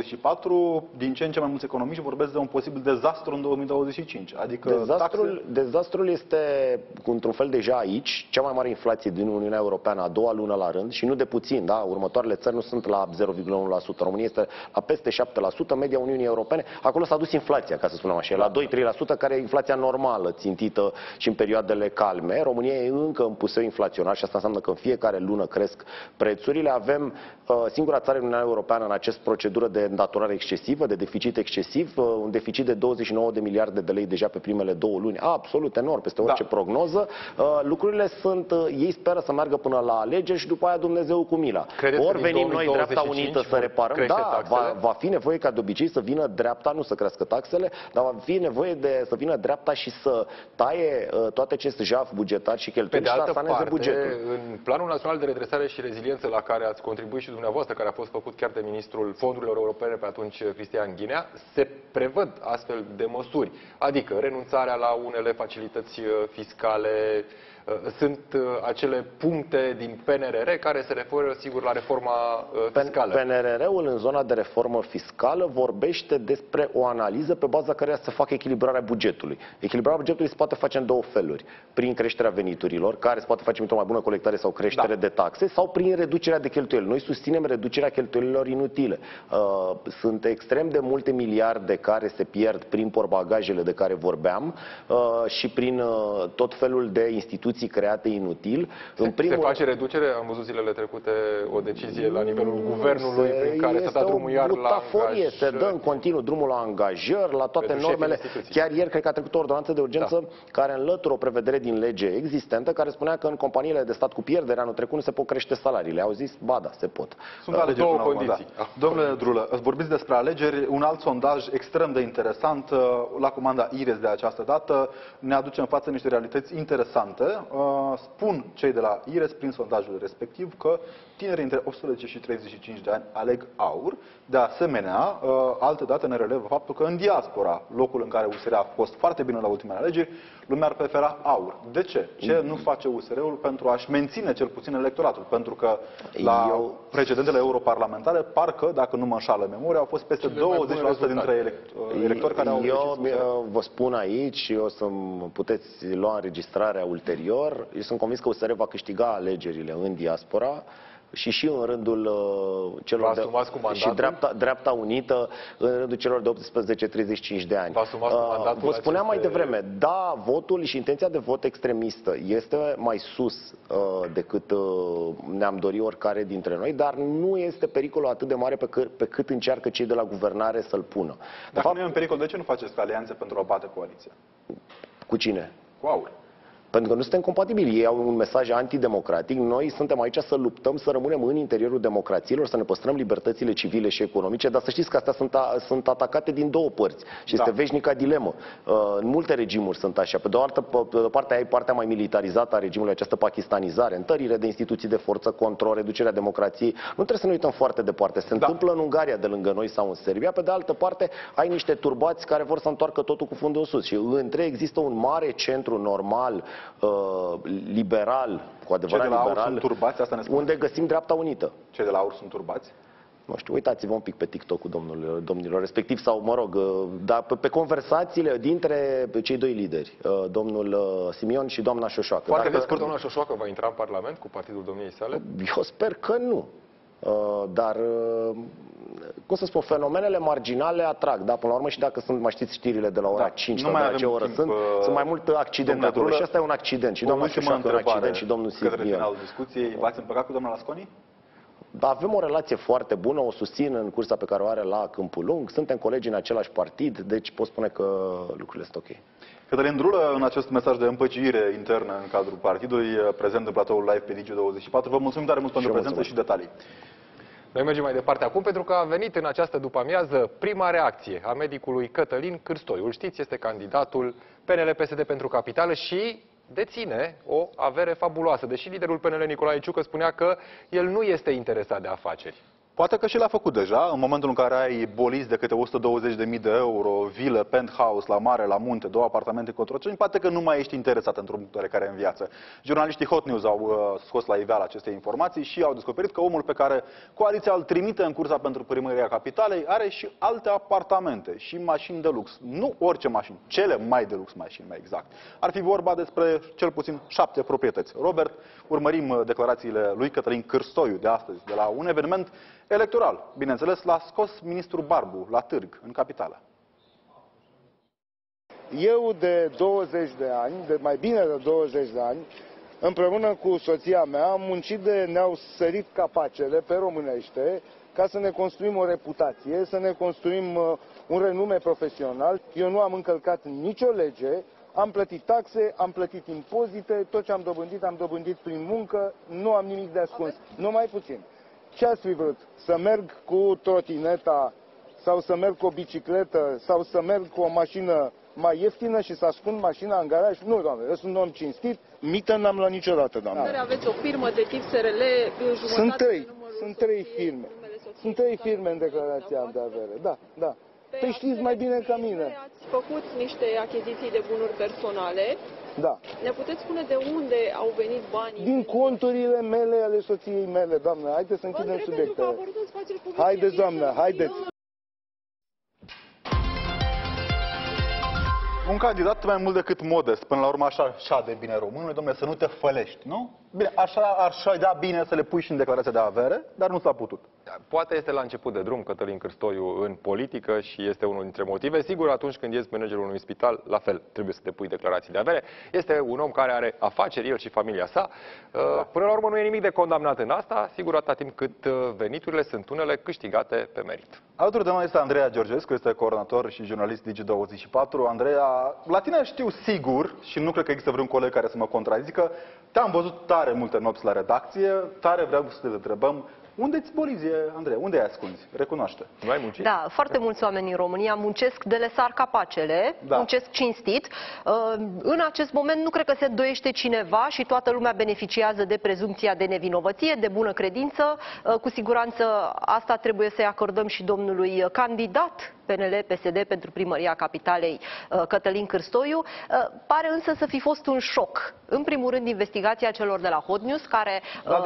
S1: 2024, din ce în ce mai mulți economiști vorbesc de un posibil dezastru în 2025. Adică
S25: dezastrul este într-un fel deja aici, cea mai mare inflație din Uniunea Europeană, a doua lună la rând și nu de puțin, da? Următoarele țări nu sunt la 0,1%, România este la peste 7%, media Uniunii Europene, acolo s-a dus inflația, ca să spunem așa, la 2-3%, care e inflația normală, țintită și în perioadele calme. România e încă în puseu inflaționar și asta înseamnă că în fiecare lună cresc prețurile. Avem singura țară în Uniunea Europeană în această procedură de îndatorare excesivă, de deficit excesiv, un deficit de 29 de miliarde de lei deja pe primele 2 luni, absolut enorm, peste orice prognoză. Lucrurile sunt, ei speră să meargă până la alegeri și după aia Dumnezeu cu mila. Ori venim noi, Dreapta Unită, să reparăm, da, va fi nevoie ca de obicei să vină dreapta, nu să crească taxele, dar va fi nevoie să vină dreapta și să taie toate aceste jaf bugetar și cheltuieli și să saneze bugetul.
S2: În Planul Național de Redresare și Reziliență, la care ați contribuit și dumneavoastră, care a fost făcut chiar de ministrul fondurilor europene pe atunci, Cristian Ghinea, se prevăd astfel de măsuri, adică renunțarea la unele facilități fiscale. Sunt acele puncte din PNRR care se referă, sigur, la reforma fiscală.
S25: PNRR-ul în zona de reformă fiscală vorbește despre o analiză pe baza căreia să facă echilibrarea bugetului. Echilibrarea bugetului se poate face în 2 feluri. Prin creșterea veniturilor, care se poate face într-o mai bună colectare sau creștere de taxe, sau prin reducerea de cheltuieli. Noi susținem susținem reducerea cheltuielilor inutile. Sunt extrem de multe miliarde care se pierd prin portbagajele de care vorbeam și prin tot felul de instituții create inutil.
S2: Se face reducere, am văzut zilele trecute o decizie la nivelul guvernului prin care s-a dat drumul iar la angajări.
S25: Se dă în continuu drumul la angajări, la toate normele. Chiar ieri cred că a trecut o ordonanță de urgență care înlătură o prevedere din lege existentă care spunea că în companiile de stat cu pierdere anul trecut nu se pot crește salariile. Au zis, ba da, se pot.
S1: Sunt alegeri două condiții. Domnule Drulă, vorbiți despre alegeri, un alt sondaj extrem de interesant la comanda IRES de această dată ne aduce în față niște realități interesante. Spun cei de la IRES prin sondajul respectiv că tinerii între 18 și 35 de ani aleg AUR. De asemenea, alte date ne relevă faptul că în diaspora, locul în care USR a fost foarte bine la ultimele alegeri, lumea ar prefera AUR. De ce? Ce nu face USR-ul pentru a-și menține cel puțin electoratul? Pentru că la precedentele europarlamentare, parcă, dacă nu mă înșală memoria, au fost peste 20% dintre electori care au decis.
S25: Eu vă spun aici, o să puteți lua înregistrarea ulterior, eu sunt convins că USR va câștiga alegerile în diaspora și în rândul celor de și dreapta unită în rândul celor de 18-35 de ani. Vă spuneam mai devreme, da, votul și intenția de vot extremistă este mai sus decât ne-am dorit oricare dintre noi, dar nu este pericolul atât de mare pe cât încearcă cei de la guvernare să-l pună.
S1: Dacă nu e un pericol, de ce nu faceți alianțe pentru a bate coaliția?
S25: Cu cine?
S1: Cu AUR.
S25: Pentru că nu suntem compatibili. Ei au un mesaj antidemocratic. Noi suntem aici să luptăm, să rămânem în interiorul democrațiilor, să ne păstrăm libertățile civile și economice, dar să știți că astea sunt atacate din două părți. Și este veșnica dilemă. În multe regimuri sunt așa. Pe de o parte ai partea mai militarizată a regimului, această pakistanizare, întărire de instituții de forță, control, reducerea democrației. Nu trebuie să ne uităm foarte departe. Se întâmplă în Ungaria de lângă noi sau în Serbia. Pe de altă parte ai niște turbați care vor să întoarcă totul cu fundul sus. Și între există un mare centru normal liberal, cu adevărat liberal,
S1: turbați, asta ne
S25: unde găsim dreapta unită.
S1: Cei de la AUR sunt turbați?
S25: Nu știu, uitați-vă un pic pe TikTok-ul domnilor respectiv sau, mă rog, dar pe conversațiile dintre cei doi lideri, domnul Simion și doamna Șoșoacă.
S2: Foarte pe scurt, doamna Șoșoacă va intra în Parlament cu partidul domniei sale?
S25: Eu sper că nu. Dar, cum să spun, fenomenele marginale atrag, da? Până la urmă și dacă sunt, mai știți știrile de la ora 5 sau de la ce oră sunt mai multe accidente acolo și asta e un accident. Și doamna Șoșoacă e un accident și domnul Simion.
S1: Către finalul discuției, v-ați împăcat cu doamna Lasconi?
S25: Da, avem o relație foarte bună, o susțin în cursa pe care o are la Câmpul Lung, suntem colegi în același partid, deci pot spune că lucrurile sunt ok.
S1: Cătălin Drulă, în acest mesaj de împăciire internă în cadrul partidului, prezent în platoul live pe Digi24, vă mulțumim tare mult pentru prezență și detalii.
S2: Noi mergem mai departe acum pentru că a venit în această după-amiază prima reacție a medicului Cătălin Cârstoiu. Știți, este candidatul PNL-PSD pentru Capitală și deține o avere fabuloasă, deși liderul PNL Nicolae Ciucă spunea că el nu este interesat de afaceri.
S1: Poate că și l-a făcut deja, în momentul în care ai boliți de câte 120.000 de euro, vilă, penthouse, la mare, la munte, 2 apartamente în Cotroceni, poate că nu mai ești interesat într-un punct oarecare în viață. Jurnaliștii Hot News au scos la iveală aceste informații și au descoperit că omul pe care coaliția îl trimite în cursa pentru primăria Capitalei are și alte apartamente și mașini de lux. Nu orice mașini, cele mai de lux mașini, mai exact. Ar fi vorba despre cel puțin 7 proprietăți. Robert, urmărim declarațiile lui Cătălin Cârstoiu de astăzi, de la un eveniment electoral. Bineînțeles, l-a scos ministrul Barbu la târg, în Capitală.
S3: Eu de 20 de ani, de mai bine de 20 de ani, împreună cu soția mea, am muncit ne-au sărit capacele pe românește ca să ne construim o reputație, să ne construim un renume profesional. Eu nu am încălcat nicio lege, am plătit taxe, am plătit impozite, tot ce am dobândit prin muncă, nu am nimic de ascuns, numai puțin. Ce ați fi vrut? Să merg cu trotineta sau să merg cu o bicicletă sau să merg cu o mașină mai ieftină și să ascund mașina în garaj? Nu, doamne, eu sunt un om cinstit, mită n-am luat niciodată, doamne.
S7: Aveți o firmă de tip SRL,
S3: Sunt trei firme. Sunt 3 firme în declarația de avere, da. Păi știți mai bine ca mine.
S7: Ați făcut niște achiziții de bunuri personale.
S3: Da.
S7: Ne puteți spune de unde au venit banii?
S3: Din conturile mele, ale soției mele, doamnă. Haideți să închidem subiectele. Haideți, doamnă, haideți.
S1: Un candidat mai mult decât modest, până la urmă așa de bine românule, domnule, să nu te fălești, nu? Bine, așa da bine să le pui și în declarația de avere, dar nu s-a putut.
S2: Poate este la început de drum Cătălin Cârstoiu în politică și este unul dintre motive. Sigur, atunci când ești managerul unui spital, la fel, trebuie să te pui declarații de avere. Este un om care are afaceri, el și familia sa. Până la urmă nu e nimic de condamnat în asta, sigur, atâta timp cât veniturile sunt unele câștigate pe merit.
S1: Alături de noi este Andreea Georgescu, este coordonator și jurnalist Digi24. Andreea, la tine știu sigur, și nu cred că există vreun coleg care să mă contrazică, te-am văzut tare multe nopți la redacție, tare vreau să te întrebăm, unde-ți bolizie, Andreea? Unde ai ascunzi? Recunoaște.
S2: Nu ai muncit?
S10: Da, foarte mulți oameni în România muncesc de le sar capacele, muncesc cinstit. În acest moment nu cred că se îndoiește cineva și toată lumea beneficiază de prezumția de nevinovăție, de bună credință. Cu siguranță asta trebuie să-i acordăm și domnului candidat PNL-PSD pentru primăria Capitalei, Cătălin Cârstoiu. Pare însă să fi fost un șoc. În primul rând, investigația celor de la Hot News, care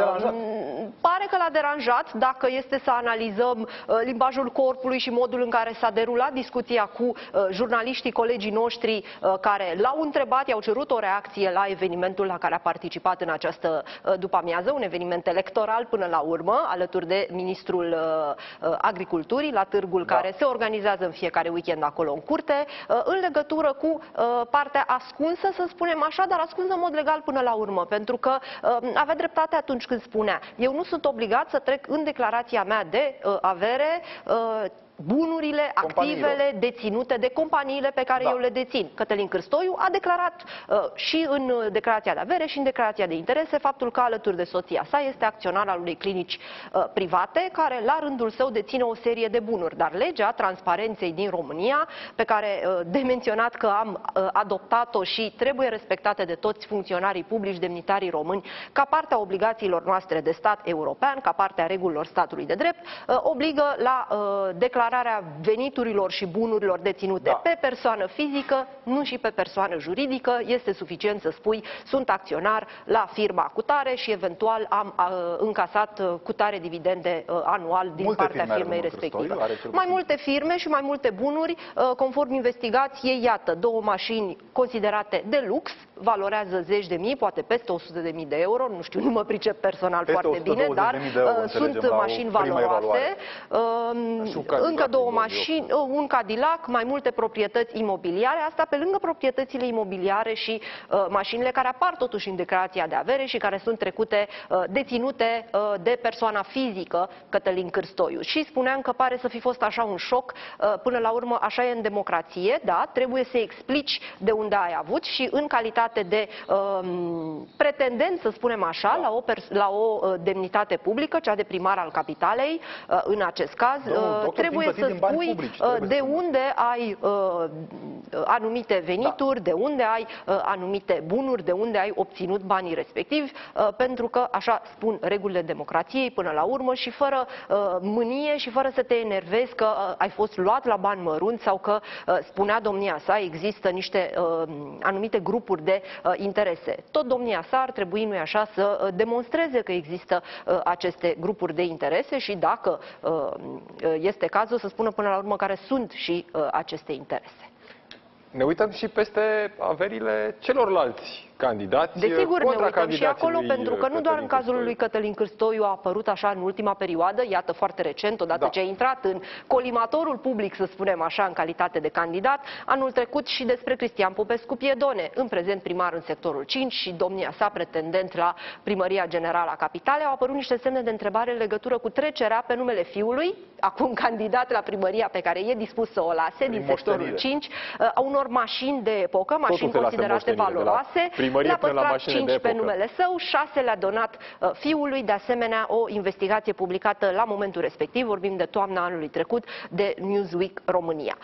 S10: pare că l-a deranjat, dacă este să analizăm limbajul corpului și modul în care s-a derulat discuția cu jurnaliștii, colegii noștri care l-au întrebat, i-au cerut o reacție la evenimentul la care a participat în această după-amiază, un eveniment electoral până la urmă, alături de ministrul Agriculturii, la târgul care se organizează în fiecare weekend acolo în curte, în legătură cu partea ascunsă, să spunem așa, dar ascunsă în mod legal până la urmă, pentru că avea dreptate atunci când spunea: eu nu sunt obligat să trec în declarația mea de avere bunurile, activele deținute de companiile pe care eu le dețin. Cătălin Cârstoiu a declarat și în declarația de avere și în declarația de interese faptul că alături de soția sa este acționar al unei clinici private care la rândul său deține o serie de bunuri. Dar legea transparenței din România, pe care de menționat că am adoptat-o și trebuie respectată de toți funcționarii publici, demnitarii români, ca parte a obligațiilor noastre de stat european, ca parte a regulilor statului de drept, obligă la declararea veniturilor și bunurilor deținute pe persoană fizică, nu și pe persoană juridică. Este suficient să spui: sunt acționar la firma cutare și eventual am încasat cutare dividende anual din partea firmei respective. Mai multe firme și mai multe bunuri, conform investigației, iată, 2 mașini considerate de lux, valorează zeci de mii, poate peste 100.000 de euro, nu știu, nu mă pricep personal foarte bine, dar sunt mașini valoroase. Încă 2 mașini, un Cadillac, mai multe proprietăți imobiliare, asta pe lângă proprietățile imobiliare și mașinile care apar totuși în declarația de avere și care sunt trecute, deținute de persoana fizică Cătălin Cârstoiu. Și spuneam că pare să fi fost așa un șoc, până la urmă așa e în democrație, da, trebuie să explici de unde ai avut și în calitate de pretendent, să spunem așa, la o demnitate publică, cea de primar al capitalei, în acest caz, trebuie să spui de unde ai anumite venituri, de unde ai anumite bunuri, de unde ai obținut banii respectivi, pentru că așa spun regulile democrației până la urmă și fără mânie și fără să te enervezi că ai fost luat la bani mărunți sau că, spunea domnia sa, există niște anumite grupuri de interese. Tot domnia sa ar trebui, nu-i așa, să demonstreze că există aceste grupuri de interese și dacă este cazul să spună până la urmă care sunt și aceste interese.
S2: Ne uităm și peste averile celorlalți candidați.
S10: Desigur, ne uităm și acolo, pentru că nu doar în cazul lui Cătălin Cârstoiu a apărut așa în ultima perioadă, iată, foarte recent, odată ce a intrat în colimatorul public, să spunem așa, în calitate de candidat, anul trecut și despre Cristian Popescu Piedone, în prezent primar în sectorul 5 și domnia sa pretendent la primăria generală a Capitalei. Au apărut niște semne de întrebare în legătură cu trecerea pe numele fiului, acum candidat la primăria pe care e dispus să o lase, din sectorul 5, a unor mașini de epocă, mașini considerate valoroase. Le-a păstrat 5 pe numele său, 6 le-a donat fiului, de asemenea o investigație publicată la momentul respectiv, vorbim de toamna anului trecut, de Newsweek România.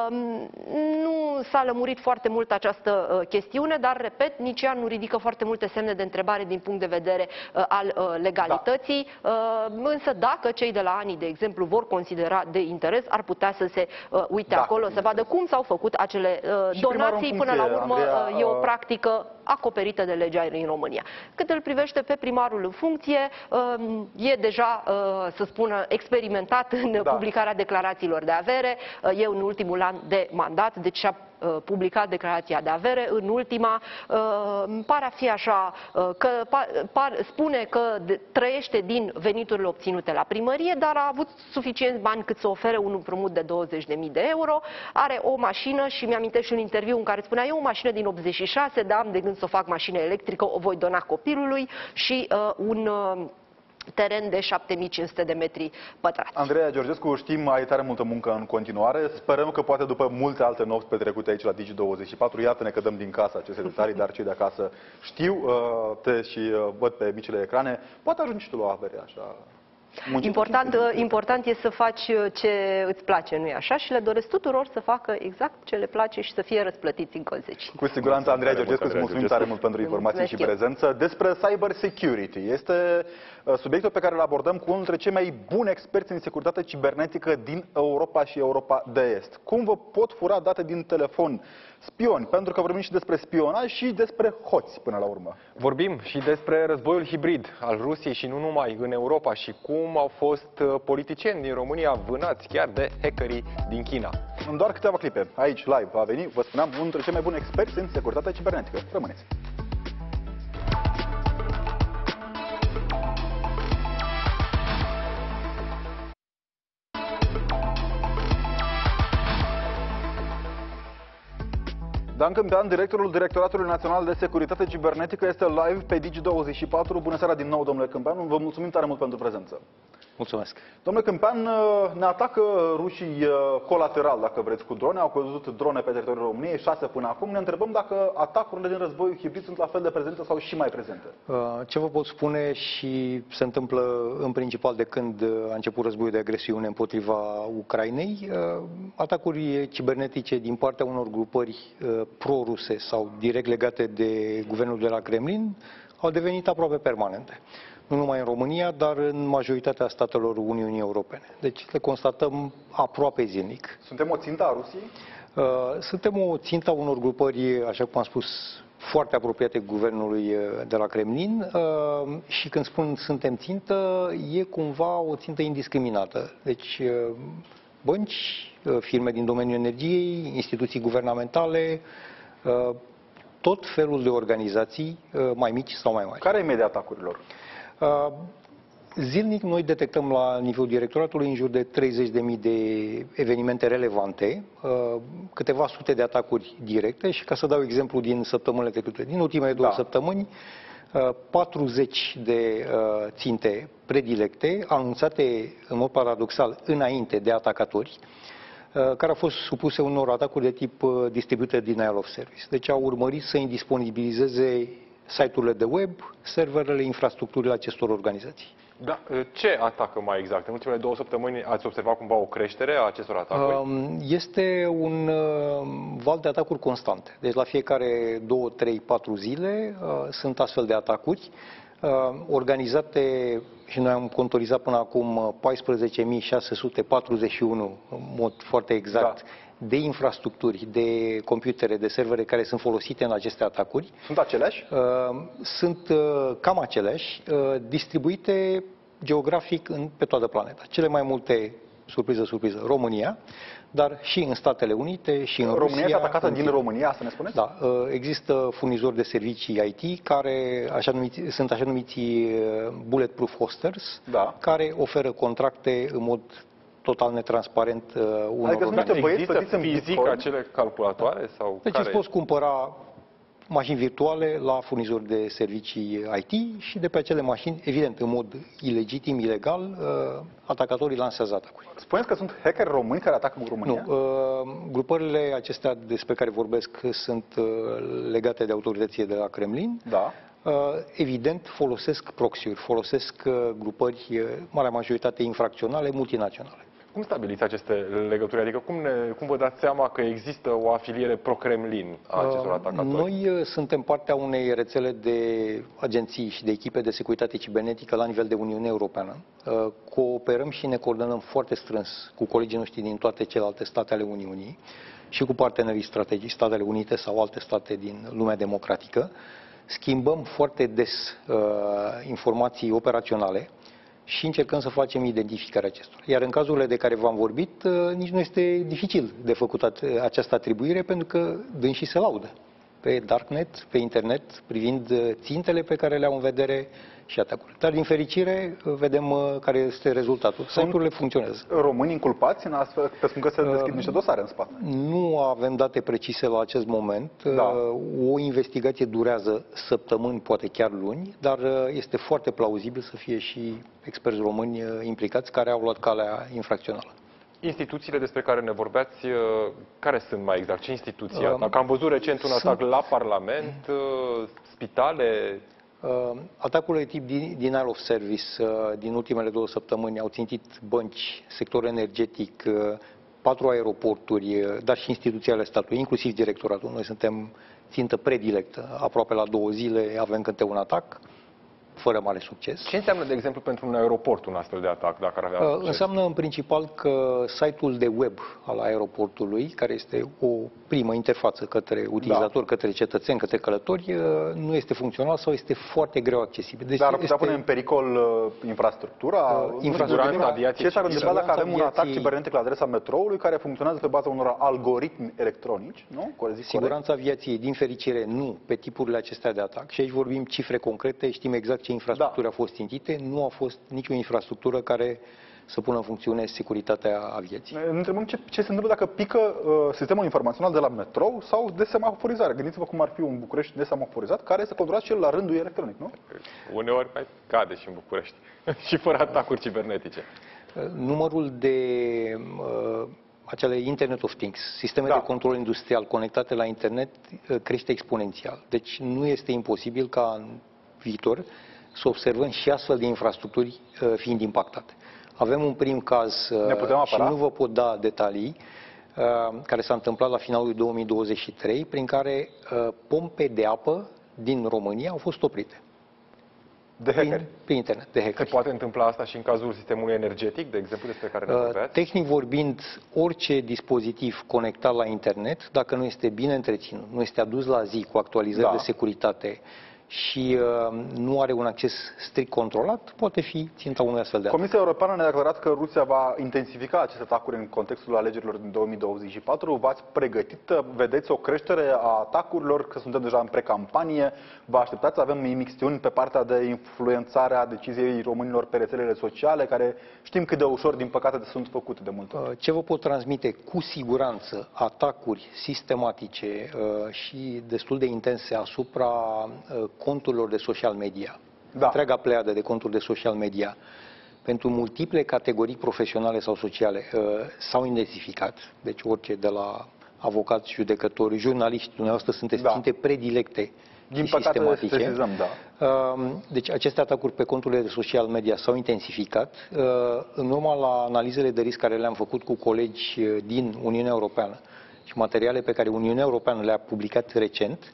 S10: Nu s-a lămurit foarte mult această chestiune, dar, repet, nici ea nu ridică foarte multe semne de întrebare din punct de vedere al legalității, însă dacă cei de la ANI, de exemplu, vor considera de interes, ar putea să se uite acolo, să vadă cum s-au făcut acele donații, până la urmă e o practică acoperită de legea în România. Cât îl privește pe primarul în funcție, e deja, să spună, experimentat în publicarea declarațiilor de avere. E în ultimul an de mandat, deci și-a publicat declarația de avere. În ultima pare a fi așa că spune că trăiește din veniturile obținute la primărie, dar a avut suficienți bani cât să ofere un împrumut de 20.000 de euro. Are o mașină și mi-amintesc și un interviu în care spunea: eu o mașină din 86, dar am de gând să o fac mașină electrică, o voi dona copilului, și un teren de 7500 de metri pătrați.
S1: Andreea Georgescu, știm, ai tare multă muncă în continuare. Sperăm că poate după multe alte nopți petrecute aici la Digi24, iată-ne că dăm din casă aceste detalii, dar cei de acasă știu și văd pe micile ecrane. Poate ajungi și tu la o avere așa.
S10: Important e să faci ce îți place, nu-i așa? Și le doresc tuturor să facă exact ce le place și să fie răsplătiți în consecință.
S1: Cu siguranță, Andreea Georgescu, îți mulțumim tare mult pentru informații și prezență. Despre cyber security. Este subiectul pe care îl abordăm cu unul dintre cei mai buni experți în securitate cibernetică din Europa și Europa de Est. Cum vă pot fura date din telefon spioni? Pentru că vorbim și despre spionaj și despre hoți până la urmă.
S2: Vorbim și despre războiul hibrid al Rusiei și nu numai în Europa și cum au fost politicieni din România vânați chiar de hackerii din China.
S1: În doar câteva clipe, aici, live, va veni, vă spuneam, unul dintre cei mai buni experți în securitate cibernetică. Rămâneți! Dan Câmpean, directorul Directoratului Național de Securitate Cibernetică, este live pe Digi24. Bună seara din nou, domnule Câmpean. Vă mulțumim tare mult pentru prezență.
S11: Mulțumesc.
S1: Domnule Câmpean, ne atacă rușii colateral, dacă vreți, cu drone. Au căzut drone pe teritoriul României, 6 până acum. Ne întrebăm dacă atacurile din războiul hibrid sunt la fel de prezente sau și mai prezente.
S11: Ce vă pot spune, și se întâmplă în principal de când a început războiul de agresiune împotriva Ucrainei, atacuri cibernetice din partea unor grupări pro-ruse sau direct legate de guvernul de la Kremlin au devenit aproape permanente. Nu numai în România, dar în majoritatea statelor Uniunii Europene. Deci le constatăm aproape zilnic.
S1: Suntem o țintă a Rusiei?
S11: Suntem o țintă a unor grupări, așa cum am spus, foarte apropiate guvernului de la Kremlin, și când spun suntem țintă, e cumva o țintă indiscriminată. Deci bănci, firme din domeniul energiei, instituții guvernamentale, tot felul de organizații, mai mici sau mai mari.
S1: Care e media atacurilor?
S11: Zilnic noi detectăm la nivelul directoratului în jur de 30.000 de evenimente relevante, câteva sute de atacuri directe și, ca să dau exemplu din săptămânile trecute, din ultimele 2 săptămâni, 40 de ținte predilecte anunțate în mod paradoxal înainte de atacatori, care au fost supuse unor atacuri de tip distributed denial of service. Deci au urmărit să indisponibilizeze site-urile de web, serverele, infrastructurile acestor organizații.
S2: Da. Ce atacă mai exact? În ultimele 2 săptămâni ați observat cumva o creștere a acestor atacuri?
S11: Este un val de atacuri constante. Deci la fiecare 2, 3, 4 zile sunt astfel de atacuri organizate, și noi am contorizat până acum 14.641, în mod foarte exact, de infrastructuri, de computere, de servere care sunt folosite în aceste atacuri.
S1: Sunt aceleași?
S11: Sunt cam aceleași, distribuite geografic pe toată planeta. Cele mai multe, surpriză, România, dar și în Statele Unite și în Rusia.
S1: România este atacată din România, să ne spuneți?
S11: Da. Există furnizori de servicii IT care sunt așa numiți bulletproof hosters, care oferă contracte în mod total netransparent unor
S2: organizații. Există fizic acele calculatoare? Sau
S11: deci îți poți cumpăra mașini virtuale la furnizori de servicii IT și de pe acele mașini, evident, în mod ilegitim, ilegal, atacatorii lansează atacuri.
S1: Spuneți că sunt hackeri români care atacă România?
S11: Nu. Grupările acestea despre care vorbesc sunt legate de autoritățile de la Kremlin.
S1: Da.
S11: Evident, folosesc proxy-uri, folosesc grupări, marea majoritate infracționale, multinaționale.
S2: Cum stabiliți aceste legături? Adică cum vă dați seama că există o afiliere pro-Kremlin a acestor atacatori?
S11: Noi suntem partea unei rețele de agenții și de echipe de securitate cibernetică la nivel de Uniune Europeană. Cooperăm și ne coordonăm foarte strâns cu colegii noștri din toate celelalte state ale Uniunii și cu partenerii strategici, Statele Unite sau alte state din lumea democratică. Schimbăm foarte des informații operaționale și încercăm să facem identificarea acestora. Iar în cazurile de care v-am vorbit, nici nu este dificil de făcut această atribuire, pentru că dânsii se laudă pe darknet, pe internet, privind țintele pe care le au în vedere și atacurile. Dar, din fericire, vedem care este rezultatul. Site-urile funcționează.
S1: Români inculpați în astfel, pentru că se deschid niște dosare în spate.
S11: Nu avem date precise la acest moment. O investigație durează săptămâni, poate chiar luni, dar este foarte plauzibil să fie și experți români implicați care au luat calea infracțională.
S2: Instituțiile despre care ne vorbeați, care sunt mai exact? Ce instituții? Dacă am văzut recent un atac la Parlament, spitale...
S11: Atacurile tip denial of service din ultimele 2 săptămâni au țintit bănci, sector energetic, 4 aeroporturi, dar și instituții ale statului, inclusiv directoratul. Noi suntem țintă predilectă. Aproape la 2 zile avem câte un atac, fără mare succes.
S2: Ce înseamnă, de exemplu, pentru un aeroport un astfel de atac, dacă ar avea succes?
S11: Înseamnă, în principal, că site-ul de web al aeroportului, care este o primă interfață către utilizator, către cetățeni, către călători, nu este funcțional sau este foarte greu accesibil. Deci
S1: dar ar putea pune în pericol infrastructura?
S2: Siguranța aviației.
S1: Ce s-ar întâmpla dacă avem un atac cibernetic la adresa metroului care funcționează pe baza unor algoritmi electronici? Nu?
S11: Siguranța aviației, din fericire, nu pe tipurile acestea de atac. Și aici vorbim cifre concrete, știm exact ce infrastructuri au fost țintite, nu a fost nicio infrastructură care să pună în funcțiune securitatea aviației.
S1: Ne întrebăm ce se întâmplă dacă pică sistemul informațional de la metrou sau de semaforizare. Gândiți-vă cum ar fi un București desemaforizat, care este controlat și el la rândul electronic, nu?
S2: Uneori mai cade și în București, și fără atacuri cibernetice.
S11: Numărul de acele Internet of Things, sisteme de control industrial conectate la internet, crește exponențial. Deci nu este imposibil ca în viitor să observăm și astfel de infrastructuri fiind impactate. Avem un prim caz și nu vă pot da detalii, care s-a întâmplat la finalul 2023, prin care pompe de apă din România au fost oprite.
S1: De hackeri?
S11: Prin internet, de hackeri.
S2: Se poate întâmpla asta și în cazul sistemului energetic, de exemplu, despre care ne vorbeați?
S11: Tehnic vorbind, orice dispozitiv conectat la internet, dacă nu este bine întreținut, nu este adus la zi cu actualizări de securitate și nu are un acces strict controlat, poate fi ținta unui astfel de atac.
S1: Comisia Europeană ne-a declarat că Rusia va intensifica aceste atacuri în contextul alegerilor din 2024. V-ați pregătit? Vedeți o creștere a atacurilor? Că suntem deja în precampanie. Vă așteptați să avem imixtiuni pe partea de influențare a deciziei românilor pe rețelele sociale, care știm cât de ușor, din păcate, sunt făcute de multe ori?
S11: Ce vă pot transmite? Cu siguranță atacuri sistematice și destul de intense asupra conturilor de social media, întreaga pleiadă de conturi de social media, pentru multiple categorii profesionale sau sociale s-au intensificat. Deci orice, de la avocați, judecători, jurnaliști, dumneavoastră sunteți ținte predilecte
S1: din păcate
S11: sistematice. Deci aceste atacuri pe conturile de social media s-au intensificat. În urma la analizele de risc care le-am făcut cu colegi din Uniunea Europeană și materiale pe care Uniunea Europeană le-a publicat recent,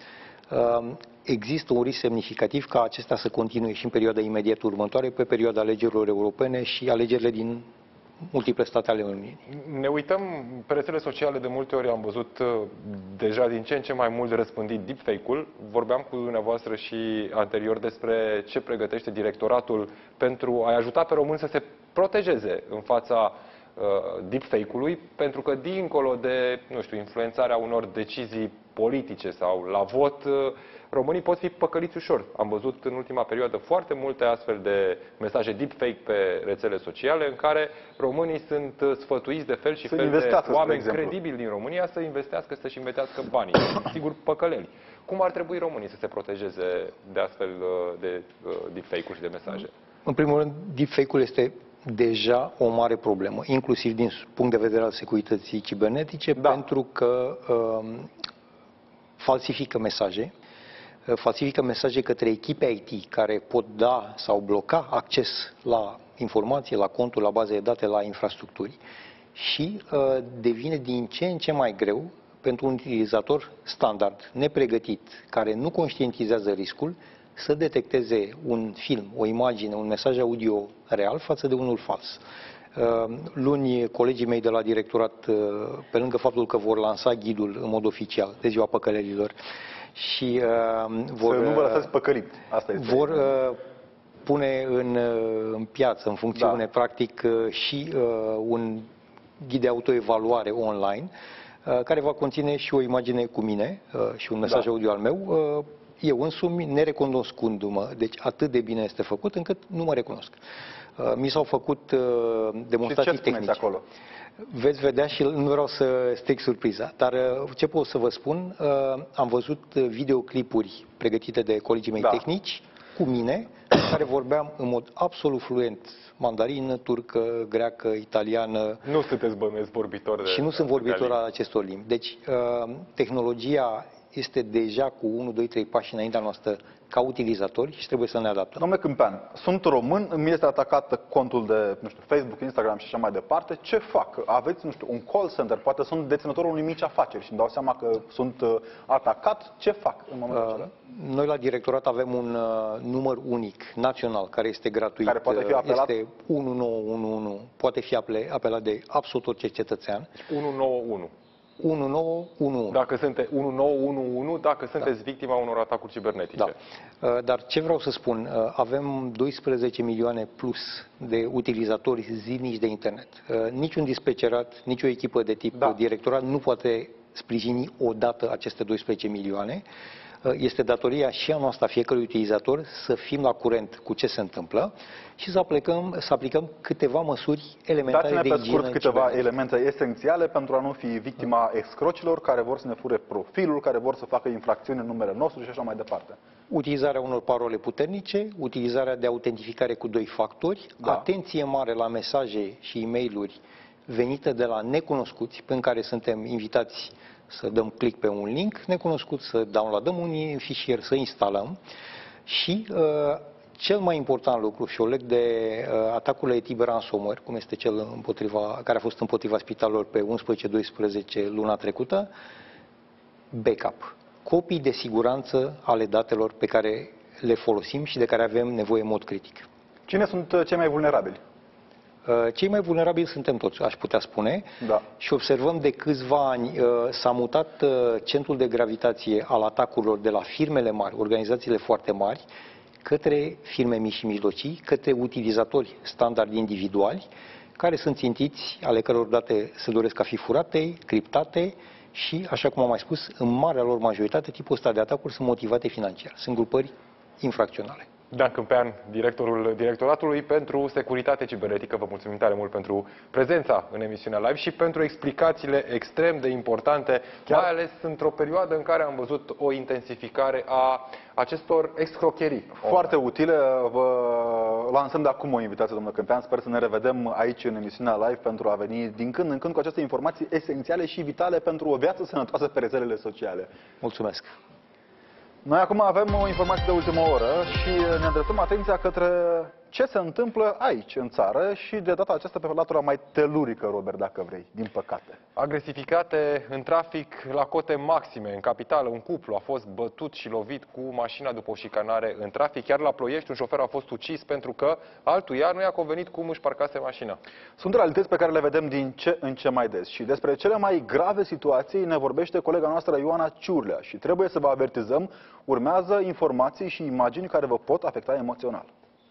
S11: există un risc semnificativ ca acestea să continue și în perioada imediat următoare, pe perioada alegerilor europene și alegerile din multiple state ale Uniunii.
S2: Ne uităm pe rețele sociale, de multe ori am văzut deja din ce în ce mai mult răspândit deepfake-ul. Vorbeam cu dumneavoastră și anterior despre ce pregătește directoratul pentru a-i ajuta pe români să se protejeze în fața deepfake-ului, pentru că dincolo de, nu știu, influențarea unor decizii politice sau la vot, românii pot fi păcăliți ușor. Am văzut în ultima perioadă foarte multe astfel de mesaje deepfake pe rețele sociale în care românii sunt sfătuiți de fel și fel de oameni credibili din România să investească, să-și investească banii. Sigur, păcăleli. Cum ar trebui românii să se protejeze de astfel de deepfake-uri și de mesaje?
S11: În primul rând, deepfake-ul este deja o mare problemă, inclusiv din punct de vedere al securității cibernetice, pentru că falsifică mesaje către echipe IT care pot da sau bloca acces la informații, la conturi, la baze de date, la infrastructuri și devine din ce în ce mai greu pentru un utilizator standard, nepregătit, care nu conștientizează riscul, să detecteze un film, o imagine, un mesaj audio real față de unul fals. Luni, colegii mei de la directorat, pe lângă faptul că vor lansa ghidul în mod oficial de ziua păcălelilor și
S1: să nu vă lăsați păcălit. Asta este.
S11: Vor pune în piață, în funcțiune, practic, și un ghid de autoevaluare online, care va conține și o imagine cu mine și un mesaj audio al meu. Eu însumi, nerecunoscându-mă, deci atât de bine este făcut încât nu mă recunosc. Mi s-au făcut demonstrații tehnice.
S1: Acolo?
S11: Veți vedea și nu vreau să stric surpriza, dar ce pot să vă spun, am văzut videoclipuri pregătite de colegii mei tehnici, cu mine, în care vorbeam în mod absolut fluent mandarină, turcă, greacă, italiană.
S2: Nu sunteți bănuiesc vorbitor de...
S11: Și nu sunt vorbitor al acestor limbi. Deci, tehnologia este deja cu 1, 2, 3 pași înaintea noastră ca utilizatori și trebuie să ne adaptăm.
S1: Domnule Câmpean, sunt român, mi este atacat contul de, nu știu, Facebook, Instagram și așa mai departe. Ce fac? Aveți, nu știu, un call center, poate sunt deținătorul unei mici afaceri și îmi dau seama că sunt atacat. Ce fac în momentul acela?
S11: Noi la directorat avem un număr unic, național, care este gratuit.
S1: Care poate fi apelat?
S11: Este 1911, poate fi apelat de absolut orice cetățean.
S2: 191.
S11: 1911.
S2: Dacă sunteți 1911, dacă sunteți victima unor atacuri cibernetice.
S11: Da. Dar ce vreau să spun, avem 12 milioane plus de utilizatori zilnici de internet. Niciun dispecerat, nicio echipă de tip directorat nu poate sprijini odată aceste 12 milioane. Este datoria și a noastră, a fiecărui utilizator, să fim la curent cu ce se întâmplă și să aplicăm câteva măsuri elementare de igienă.
S1: Dați-ne pe scurt câteva elemente esențiale pentru a nu fi victima excrocilor care vor să ne fure profilul, care vor să facă infracțiuni în numele nostru și așa mai departe.
S11: Utilizarea unor parole puternice, utilizarea de autentificare cu 2 factori, atenție mare la mesaje și e-mail-uri venite de la necunoscuți, pe care suntem invitați să dăm click pe un link necunoscut, să downloadăm un fișier, să instalăm și cel mai important lucru, și o leg de atacurile tip ransomware, cum este cel care a fost împotriva spitalelor pe 11-12 luna trecută, backup, copii de siguranță ale datelor pe care le folosim și de care avem nevoie în mod critic.
S1: Cine sunt cei mai vulnerabili?
S11: Cei mai vulnerabili suntem toți, aș putea spune, și observăm de câțiva ani s-a mutat centrul de gravitație al atacurilor de la firmele mari, organizațiile foarte mari, către firme mici și mijlocii, către utilizatori standard individuali, care sunt țintiți, ale căror date se doresc a fi furate, criptate și, așa cum am mai spus, în marea lor majoritate, tipul ăsta de atacuri sunt motivate financiar, sunt grupări infracționale.
S2: Dan Câmpean, directorul Directoratului pentru Securitate Cibernetică, vă mulțumim tare mult pentru prezența în emisiunea live și pentru explicațiile extrem de importante, mai ales într-o perioadă în care am văzut o intensificare a acestor escrocherii.
S1: Foarte utile. Vă lansăm de acum o invitație, domnule Câmpean. Sper să ne revedem aici în emisiunea live pentru a veni din când în când cu aceste informații esențiale și vitale pentru o viață sănătoasă pe rețelele sociale.
S11: Mulțumesc!
S1: Noi acum avem o informație de ultimă oră și ne îndreptăm atenția către ce se întâmplă aici, în țară, și de data aceasta pe latura mai telurică, Robert, dacă vrei, din păcate.
S2: Agresivitate în trafic la cote maxime. În capitală, un cuplu a fost bătut și lovit cu mașina după o șicanare în trafic. Chiar la Ploiești, un șofer a fost ucis pentru că altuia nu i-a convenit cum își parcase mașina.
S1: Sunt realități pe care le vedem din ce în ce mai des și despre cele mai grave situații ne vorbește colega noastră Ioana Ciurlea și trebuie să vă avertizăm, urmează informații și imagini care vă pot afecta emoțional.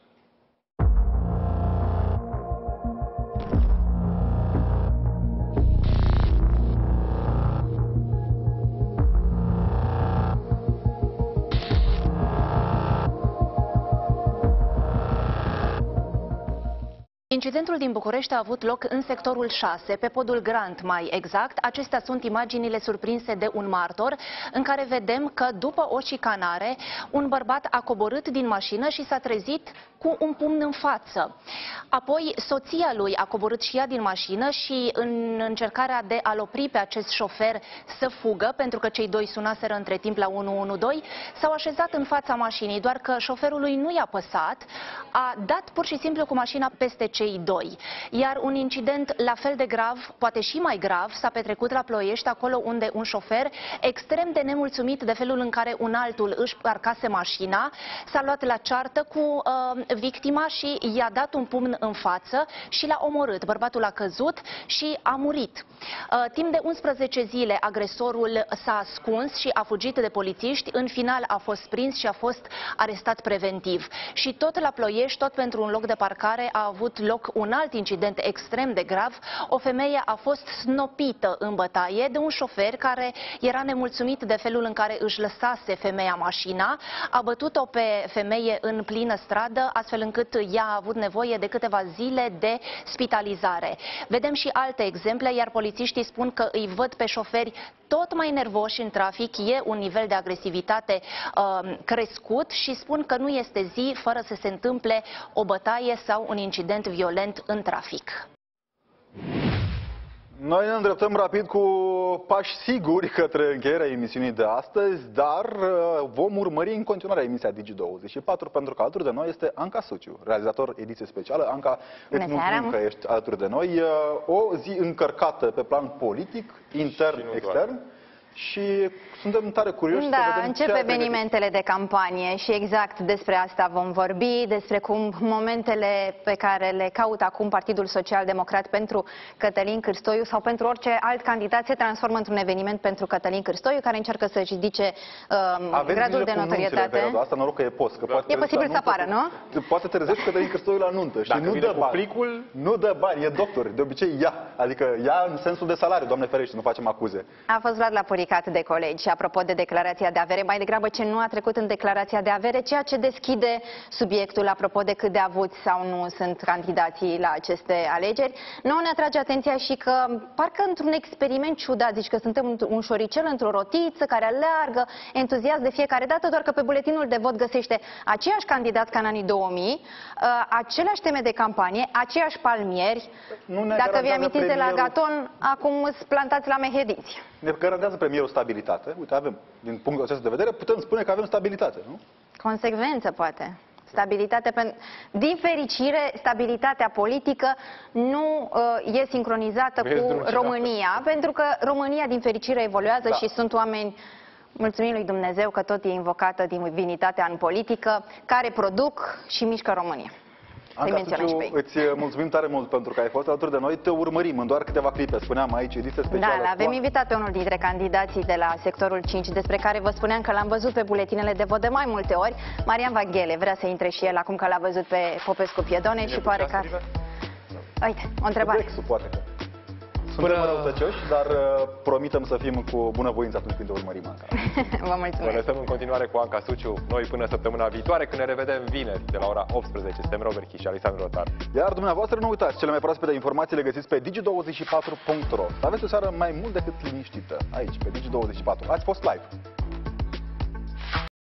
S24: Incidentul din București a avut loc în sectorul 6, pe podul Grant mai exact. Acestea sunt imaginile surprinse de un martor, în care vedem că după o șicanare, un bărbat a coborât din mașină și s-a trezit cu un pumn în față. Apoi, soția lui a coborât și ea din mașină și în încercarea de a-l opri pe acest șofer să fugă, pentru că cei doi sunaseră între timp la 112, s-au așezat în fața mașinii, doar că șoferului nu i-a păsat, a dat pur și simplu cu mașina peste cei
S12: cei doi. Iar un incident la fel de grav, poate și mai grav, s-a petrecut la Ploiești, acolo unde un șofer extrem de nemulțumit de felul în care un altul își parcase mașina, s-a luat la ceartă cu victima și i-a dat un pumn în față și l-a omorât. Bărbatul a căzut și a murit. Timp de 11 zile agresorul s-a ascuns și a fugit de polițiști. În final a fost prins și a fost arestat preventiv. Și tot la Ploiești, tot pentru un loc de parcare, a avut loc un alt incident extrem de grav. O femeie a fost snopită în bătaie de un șofer care era nemulțumit de felul în care își lăsase femeia mașina. A bătut-o pe femeie în plină stradă, astfel încât ea a avut nevoie de câteva zile de spitalizare. Vedem și alte exemple, iar polițiștii spun că îi văd pe șoferi tot mai nervoși în trafic, e un nivel de agresivitate crescut și spun că nu este zi fără să se întâmple o bătaie sau un incident violent în trafic.
S1: Noi ne îndreptăm rapid cu pași siguri către încheierea emisiunii de astăzi, dar vom urmări în continuare emisia Digi24, pentru că alături de noi este Anca Suciu, realizator ediție specială. Anca, îți mulțumim că ești alături de noi. O zi încărcată pe plan politic, intern, extern. Și suntem tare curioși să vedem
S13: încep evenimentele de campanie și exact despre asta vom vorbi, despre cum momentele pe care le caută acum Partidul Social Democrat pentru Cătălin Cârstoiu sau pentru orice alt candidat se transformă într-un eveniment pentru Cătălin Cârstoiu, care încearcă să-și ridice gradul de notorietate.
S1: Asta noroc că e post. Că
S13: e posibil să apară, nu?
S1: Poate te trezești Cătălin Cârstoiu la nuntă și nu dă bani. Nu dă bani, e doctor. De obicei ia. Adică ia în sensul de salariu, Doamne ferește, nu facem acuze.
S13: A fost luat la puricat de colegi. Apropo de declarația de avere, mai degrabă ce nu a trecut în declarația de avere, ceea ce deschide subiectul apropo de cât de avuți sau nu sunt candidații la aceste alegeri. Nouă ne atrage atenția și că parcă într-un experiment ciudat, zici că suntem un șoricel într-o rotiță care aleargă entuziast de fiecare dată, doar că pe buletinul de vot găsește aceiași candidați ca în anii 2000, aceleași teme de campanie, aceiași palmieri. Dacă vi amintiți de la Gaton, acum îți plantați la Mehedinți.
S1: Ne garantează premierul stabilitate. Uite, avem, din punctul acesta de vedere, putem spune că avem stabilitate, nu?
S13: Consecvență, poate. Stabilitate, din fericire, stabilitatea politică nu e sincronizată cu România, pentru că România, din fericire, evoluează și sunt oameni, mulțumim lui Dumnezeu că tot e invocată divinitatea în politică, care produc și mișcă România.
S1: Anca Suciu, îți mulțumim tare mult pentru că ai fost alături de noi. Te urmărim în doar câteva clipe. Spuneam aici, ediție specială.
S13: Da, avem invitat pe unul dintre candidații de la sectorul 5, despre care vă spuneam că l-am văzut pe buletinele de vot de mai multe ori. Marian Vaghele vrea să intre și el acum că l-a văzut pe Popescu Piedone și pare că... Uite, o întrebare.
S1: Suntem răutăcioși, dar promitem să fim cu bunăvoință atunci când te urmărim, Anca.
S13: Vă mulțumesc.
S2: Vă lăsăm în continuare cu Anca Suciu. Noi până săptămâna viitoare, când ne revedem vineri de la ora 18. Suntem Robert Chi și Alexandru Rotar.
S1: Iar dumneavoastră nu uitați, cele mai proaspete informații le găsiți pe digi24.ro. Aveți o seară mai mult decât liniștită aici, pe Digi24. Ați fost live.